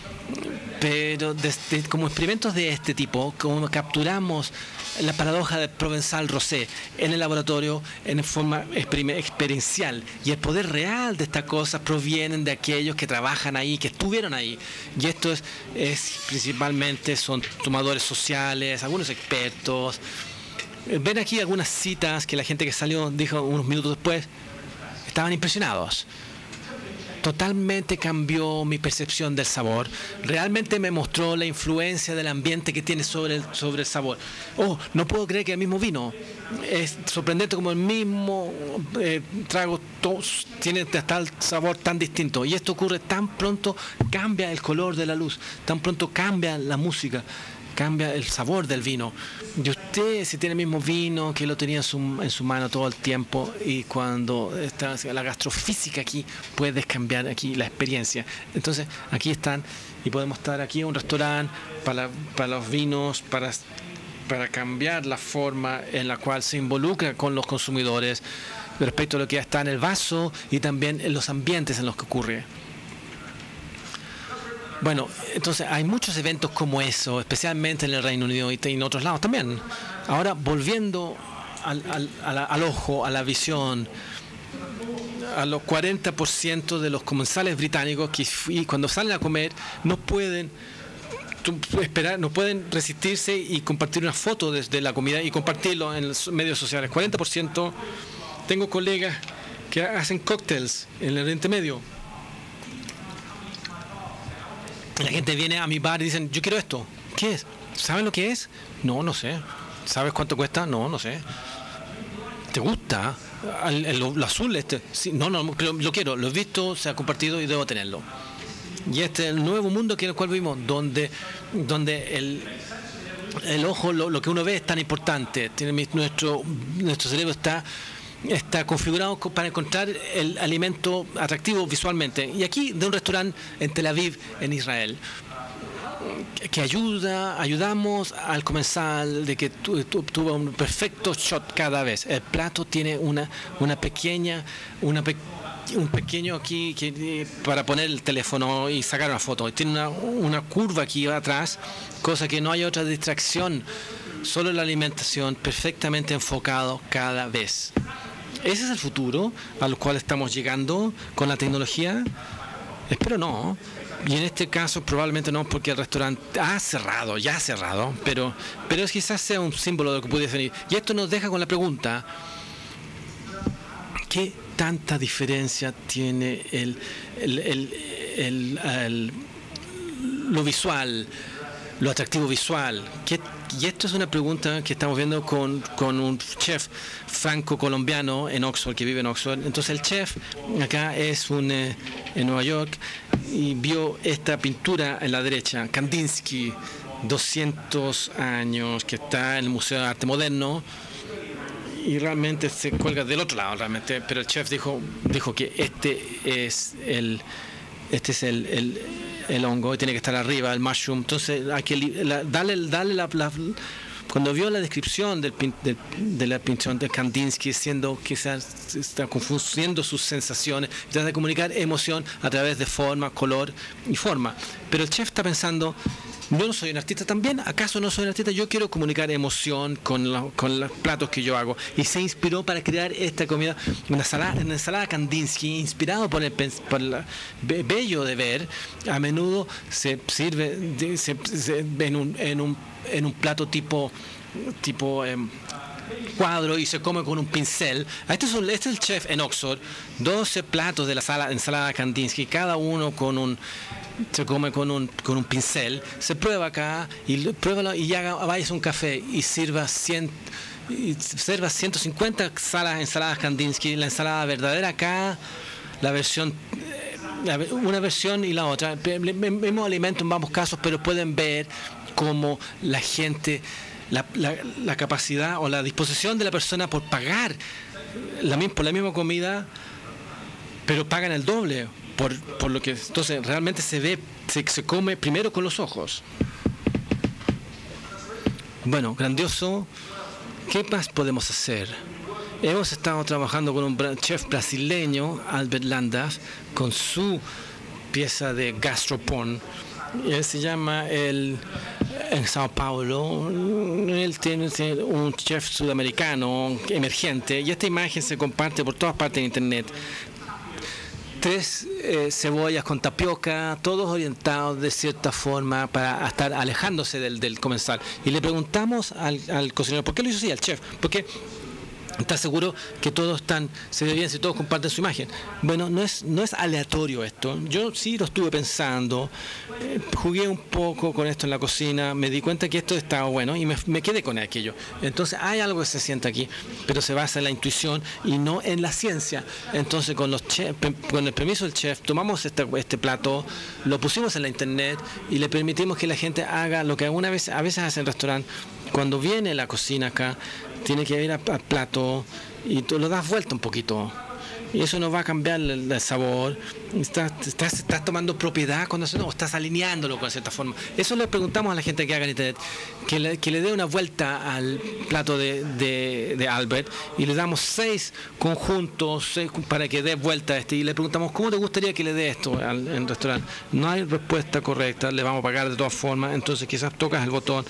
Pero desde, como experimentos de este tipo, como capturamos la paradoja de Provençal-Rosé en el laboratorio en forma experiencial, y el poder real de estas cosas provienen de aquellos que trabajan ahí, que estuvieron ahí, y esto es, es principalmente son tomadores sociales, algunos expertos. Ven aquí algunas citas que la gente que salió dijo unos minutos después, estaban impresionados. Totalmente cambió mi percepción del sabor. Realmente me mostró la influencia del ambiente que tiene sobre el, sobre el sabor. Oh, no puedo creer que el mismo vino es sorprendente, como el mismo eh, trago tos, tiene tal sabor tan distinto. Y esto ocurre tan pronto, cambia el color de la luz, tan pronto cambia la música, cambia el sabor del vino. Y usted, si tiene el mismo vino que lo tenía en su, en su mano todo el tiempo, y cuando está la gastrofísica aquí, puedes cambiar aquí la experiencia. Entonces, aquí están, y podemos estar aquí en un restaurante para, para los vinos, para, para cambiar la forma en la cual se involucra con los consumidores respecto a lo que está en el vaso y también en los ambientes en los que ocurre. Bueno, entonces hay muchos eventos como eso, especialmente en el Reino Unido y en otros lados también. Ahora, volviendo al, al, al, al ojo, a la visión, a los cuarenta por ciento de los comensales británicos que y cuando salen a comer no pueden esperar, no pueden resistirse y compartir una foto de, de la comida y compartirlo en los medios sociales. cuarenta por ciento. Tengo colegas que hacen cócteles en el Oriente Medio. La gente viene a mi bar y dicen, yo quiero esto. ¿Qué es? ¿Saben lo que es? No, no sé. ¿Sabes cuánto cuesta? No, no sé. ¿Te gusta? El, el, el azul este. Sí, no, no, lo, lo quiero. Lo he visto, se ha compartido y debo tenerlo. Y este es el nuevo mundo en el cual vivimos, donde, donde el, el ojo, lo, lo que uno ve es tan importante. Tiene, nuestro, nuestro cerebro está... está configurado para encontrar el alimento atractivo visualmente. Y aquí, de un restaurante en Tel Aviv, en Israel, que ayuda, ayudamos al comensal de que tu, tu, tuvo un perfecto shot cada vez. El plato tiene una, una pequeña, una pe, un pequeño aquí que, para poner el teléfono y sacar una foto. Tiene una, una curva aquí atrás, cosa que no hay otra distracción, solo la alimentación perfectamente enfocado cada vez. ¿Ese es el futuro al cual estamos llegando con la tecnología? Espero no. Y en este caso probablemente no, porque el restaurante ha cerrado, ya ha cerrado, pero, pero es quizás sea un símbolo de lo que pudiese venir. Y esto nos deja con la pregunta, ¿qué tanta diferencia tiene el, el, el, el, el, lo visual, lo atractivo visual? ¿Qué, y esto es una pregunta que estamos viendo con, con un chef franco-colombiano en Oxford, que vive en Oxford. Entonces el chef acá es un eh, en Nueva York y vio esta pintura en la derecha, Kandinsky, doscientos años, que está en el Museo de Arte Moderno, y realmente se cuelga del otro lado realmente, pero el chef dijo dijo que este es el este es el, el el hongo y tiene que estar arriba, el mushroom. Entonces hay que la, darle, darle la, la cuando vio la descripción del, del, de la pintura de Kandinsky, siendo que se está confundiendo sus sensaciones, trata de comunicar emoción a través de forma, color y forma. Pero el chef está pensando, yo no soy un artista también, ¿acaso no soy un artista? Yo quiero comunicar emoción con, la, con los platos que yo hago. Y se inspiró para crear esta comida, una ensalada, una ensalada Kandinsky, inspirado por el, por el bello de ver. A menudo se sirve se, se, en, un, en, un, en un plato tipo, tipo eh, cuadro y se come con un pincel. Este es, un, este es el chef en Oxford, doce platos de la sala, ensalada Kandinsky, cada uno con un... se come con un con un pincel, se prueba acá y pruébalo y ya vayas a un café y sirva cien y sirva ciento cincuenta salas ensaladas Kandinsky, la ensalada verdadera acá, la versión la, una versión y la otra, mismo alimento en ambos casos, pero pueden ver cómo la gente la, la, la capacidad o la disposición de la persona por pagar la, por la misma comida, pero pagan el doble. Por, por lo que entonces realmente se ve, se, se come primero con los ojos. Bueno, grandioso. ¿Qué más podemos hacer? Hemos estado trabajando con un chef brasileño, Albert Landas, con su pieza de gastropon. Él se llama el en Sao Paulo. Él tiene un chef sudamericano emergente y esta imagen se comparte por todas partes en internet. Tres eh, cebollas con tapioca, todos orientados de cierta forma para estar alejándose del, del comensal. Y le preguntamos al, al cocinero, ¿por qué lo hizo así? Al chef, porque está seguro que todos están, se ve bien si todos comparten su imagen. Bueno, no es, no es aleatorio esto. Yo sí lo estuve pensando, eh, jugué un poco con esto en la cocina, me di cuenta que esto estaba bueno y me, me quedé con aquello. Entonces hay algo que se siente aquí, pero se basa en la intuición y no en la ciencia. Entonces con, los chef, con el permiso del chef, tomamos este, este plato, lo pusimos en la internet y le permitimos que la gente haga lo que alguna vez, a veces hace en el restaurante. Cuando viene la cocina acá, tiene que ir al plato y tú lo das vuelta un poquito y eso no va a cambiar el, el sabor. Estás, estás, estás tomando propiedad cuando no, estás alineándolo con cierta forma. Eso le preguntamos a la gente que haga en internet, que le, que le dé una vuelta al plato de, de, de Albert y le damos seis conjuntos seis, para que dé vuelta a este y le preguntamos ¿cómo te gustaría que le dé esto al, en el restaurante? No hay respuesta correcta, le vamos a pagar de todas formas, entonces quizás tocas el botón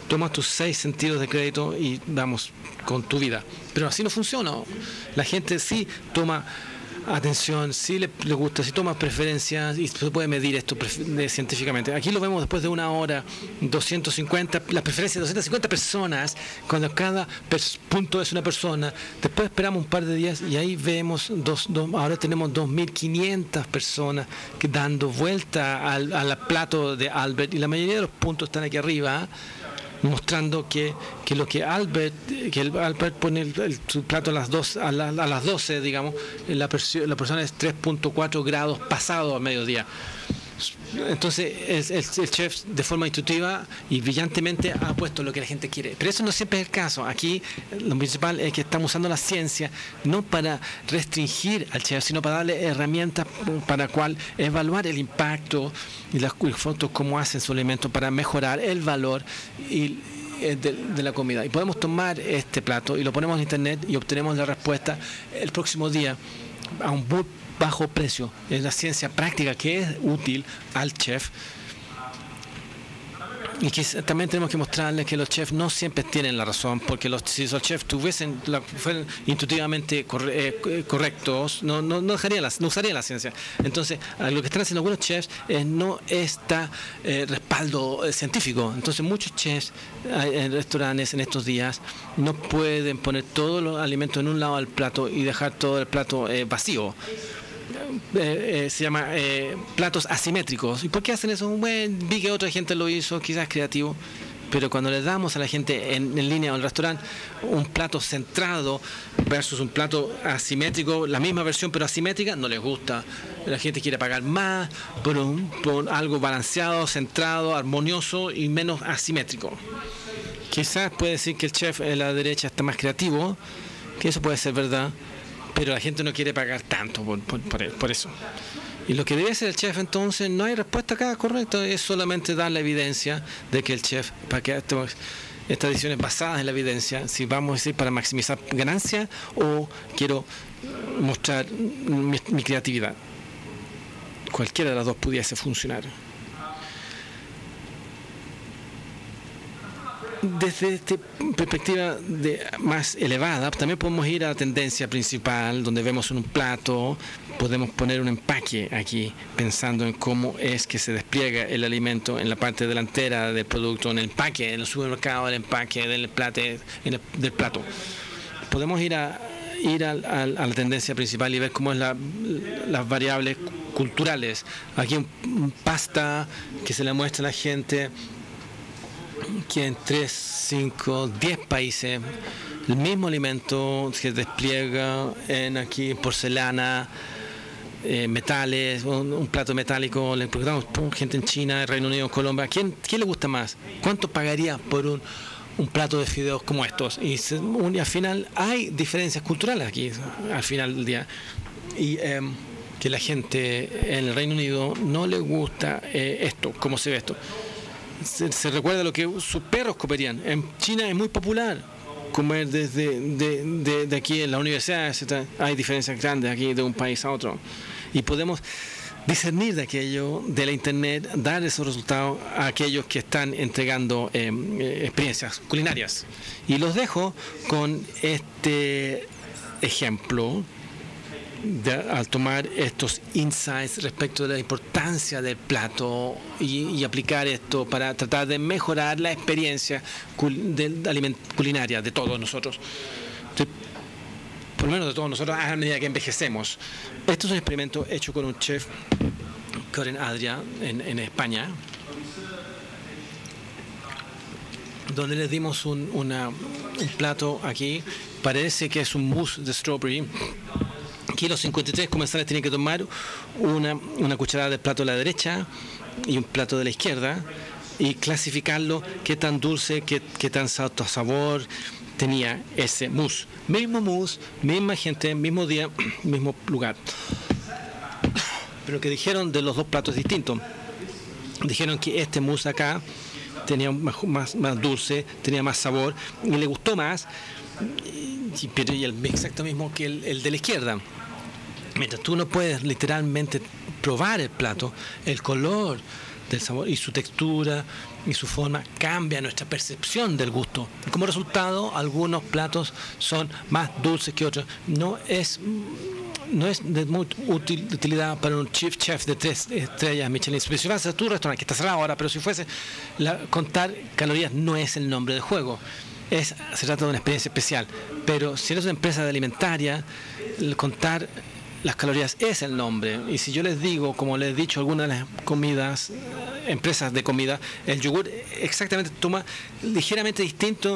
toma tus seis sentidos de crédito y vamos con tu vida. Pero así no funciona. La gente sí toma atención, sí le, le gusta, sí toma preferencias y se puede medir esto de, científicamente. Aquí lo vemos después de una hora, doscientos cincuenta, las preferencias de doscientas cincuenta personas, cuando cada punto es una persona. Después esperamos un par de días y ahí vemos, dos, dos, ahora tenemos dos mil quinientas personas que dando vuelta al, al plato de Albert, y la mayoría de los puntos están aquí arriba, mostrando que, que lo que Albert que el Albert pone el, el, su plato a las dos, a, la, a las doce, digamos, la, perso la persona es tres punto cuatro grados pasado a mediodía. Entonces el, el, el chef de forma intuitiva y brillantemente ha puesto lo que la gente quiere, pero eso no siempre es el caso. Aquí lo principal es que estamos usando la ciencia no para restringir al chef, sino para darle herramientas para cual evaluar el impacto y las fotos, cómo hacen su alimento para mejorar el valor y de, de la comida. Y podemos tomar este plato y lo ponemos en internet y obtenemos la respuesta el próximo día a un muy bajo precio. Es la ciencia práctica que es útil al chef, y que también tenemos que mostrarles que los chefs no siempre tienen la razón, porque los, si los chefs tuviesen la, fueran intuitivamente corre, eh, correctos, no, no, no, dejarían la, no usarían la ciencia. Entonces lo que están haciendo algunos chefs es no está eh, respaldo eh, científico. Entonces muchos chefs eh, en restaurantes en estos días no pueden poner todos los alimentos en un lado del plato y dejar todo el plato eh, vacío. Eh, eh, se llama eh, platos asimétricos. ¿Y por qué hacen eso? Bueno, vi que otra gente lo hizo, quizás creativo, pero cuando le damos a la gente en, en línea o en el restaurante un plato centrado versus un plato asimétrico, la misma versión pero asimétrica, no les gusta. La gente quiere pagar más por, un, por algo balanceado, centrado, armonioso y menos asimétrico. Quizás puede decir que el chef en la derecha está más creativo, que eso puede ser verdad, pero la gente no quiere pagar tanto por, por, por eso. Y lo que debe hacer el chef, entonces, no hay respuesta acá correcta, es solamente dar la evidencia de que el chef, para que esto, estas decisiones basadas en la evidencia, si vamos a decir para maximizar ganancia o quiero mostrar mi, mi creatividad. Cualquiera de las dos pudiese funcionar. Desde esta perspectiva de, más elevada, también podemos ir a la tendencia principal, donde vemos en un plato, podemos poner un empaque aquí, pensando en cómo es que se despliega el alimento en la parte delantera del producto, en el empaque, en el supermercado, el empaque del plato, en el, del plato. Podemos ir a ir a, a, a la tendencia principal y ver cómo es la, las variables culturales. Aquí un, un pasta que se le muestra a la gente que en tres, cinco, diez países el mismo alimento se despliega en aquí en porcelana, eh, metales, un, un plato metálico. Le preguntamos a gente en China, Reino Unido, Colombia, ¿quién, quién le gusta más? ¿Cuánto pagaría por un, un plato de fideos como estos? Y, se, y al final hay diferencias culturales aquí, al final del día. Y eh, que la gente en el Reino Unido no le gusta eh, esto, cómo se ve esto. Se, se recuerda lo que sus perros comerían. En China es muy popular comer desde de, de, de aquí en la universidad, etcétera. Hay diferencias grandes aquí de un país a otro. Y podemos discernir de aquello, de la internet, dar esos resultados a aquellos que están entregando eh, eh, experiencias culinarias. Y los dejo con este ejemplo. De, al tomar estos insights respecto de la importancia del plato y, y aplicar esto para tratar de mejorar la experiencia cul, de, de aliment, culinaria de todos nosotros, de, por lo menos de todos nosotros a medida que envejecemos. Esto es un experimento hecho con un chef, Coren Adria, en, en España, donde les dimos un, una, un plato aquí, parece que es un mousse de strawberry. Aquí los cincuenta y tres comensales tienen que tomar una, una cucharada del plato de la derecha y un plato de la izquierda y clasificarlo qué tan dulce, qué, qué tan alto sabor tenía ese mousse. Mismo mousse, misma gente, mismo día, mismo lugar. Pero que dijeron de los dos platos distintos. Dijeron que este mousse acá tenía más, más, más dulce, tenía más sabor y le gustó más, y, pero y el exacto mismo que el, el de la izquierda. Mientras tú no puedes literalmente probar el plato, el color del sabor, y su textura y su forma cambia nuestra percepción del gusto. Y como resultado, algunos platos son más dulces que otros. No es no es de mucha util, utilidad para un chief chef de tres estrellas Michelin. Si vas a tu restaurante, que está cerrado ahora, pero si fuese, la, contar calorías no es el nombre del juego. Es, se trata de una experiencia especial. Pero si eres una empresa de alimentaria, el contar las calorías es el nombre. Y si yo les digo, como les he dicho, algunas de las comidas, empresas de comida, el yogur exactamente toma ligeramente distinto,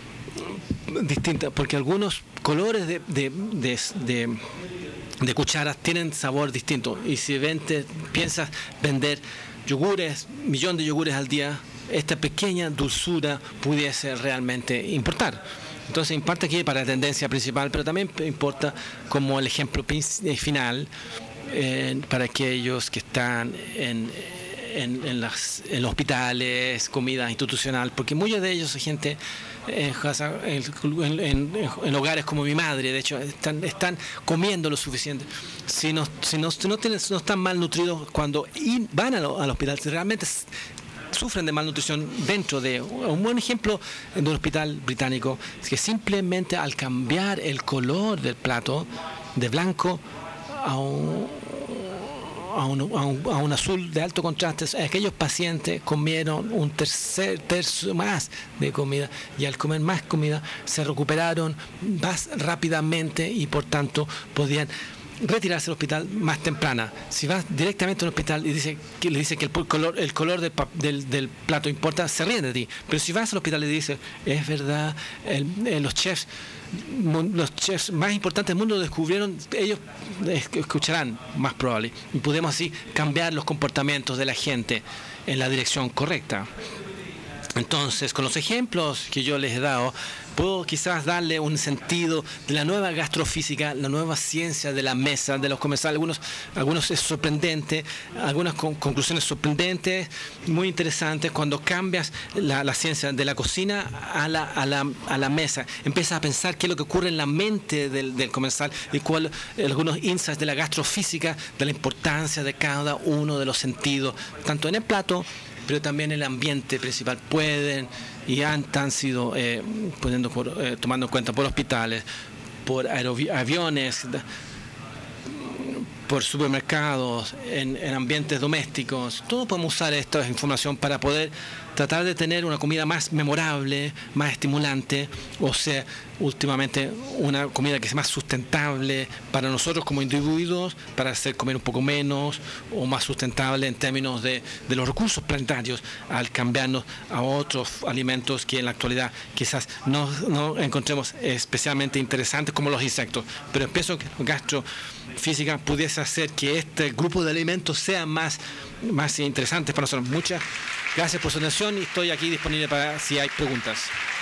distinta, porque algunos colores de, de, de, de de cucharas tienen sabor distinto, y si vende, piensas vender yogures, millón de yogures al día, esta pequeña dulzura pudiese realmente importar. Entonces importa aquí para la tendencia principal, pero también importa como el ejemplo final eh, para aquellos que están en En, en, las, en los hospitales, comida institucional, porque muchos de ellos son gente eh, en, en, en hogares como mi madre, de hecho, están, están comiendo lo suficiente. Si no, si no, si no, tienen, no están malnutridos cuando van a lo, al hospital, si realmente sufren de malnutrición dentro de un buen ejemplo de un hospital británico, es que simplemente al cambiar el color del plato de blanco a un A un, a, un, a un azul de alto contraste, aquellos pacientes comieron un tercer tercio más de comida, y al comer más comida se recuperaron más rápidamente y por tanto podían retirarse del hospital más temprana. Si vas directamente al hospital y dice que le dice que el color el color de, del, del plato importa, se ríen de ti. Pero si vas al hospital y le dices, es verdad, el, el, los chefs los chefs más importantes del mundo descubrieron, ellos escucharán más probable, y podemos así cambiar los comportamientos de la gente en la dirección correcta. Entonces, con los ejemplos que yo les he dado, puedo quizás darle un sentido de la nueva gastrofísica, la nueva ciencia de la mesa, de los comensales. Algunos, algunos es sorprendente, algunas con, conclusiones sorprendentes, muy interesantes. Cuando cambias la, la ciencia de la cocina a la, a, la, a la mesa, empiezas a pensar qué es lo que ocurre en la mente del, del comensal, y cuál, algunos insights de la gastrofísica, de la importancia de cada uno de los sentidos, tanto en el plato, pero también el ambiente principal. Pueden y han, han sido eh, poniendo por, eh, tomando en cuenta por hospitales, por aviones, por supermercados, en, en ambientes domésticos. Todos podemos usar esta información para poder tratar de tener una comida más memorable, más estimulante, o sea, últimamente una comida que sea más sustentable para nosotros como individuos, para hacer comer un poco menos, o más sustentable en términos de, de los recursos planetarios, al cambiarnos a otros alimentos que en la actualidad quizás no, no encontremos especialmente interesantes, como los insectos. Pero pienso que la gastrofísica pudiese hacer que este grupo de alimentos sea más, más interesante para nosotros. Muchas gracias por su atención, y estoy aquí disponible para si hay preguntas.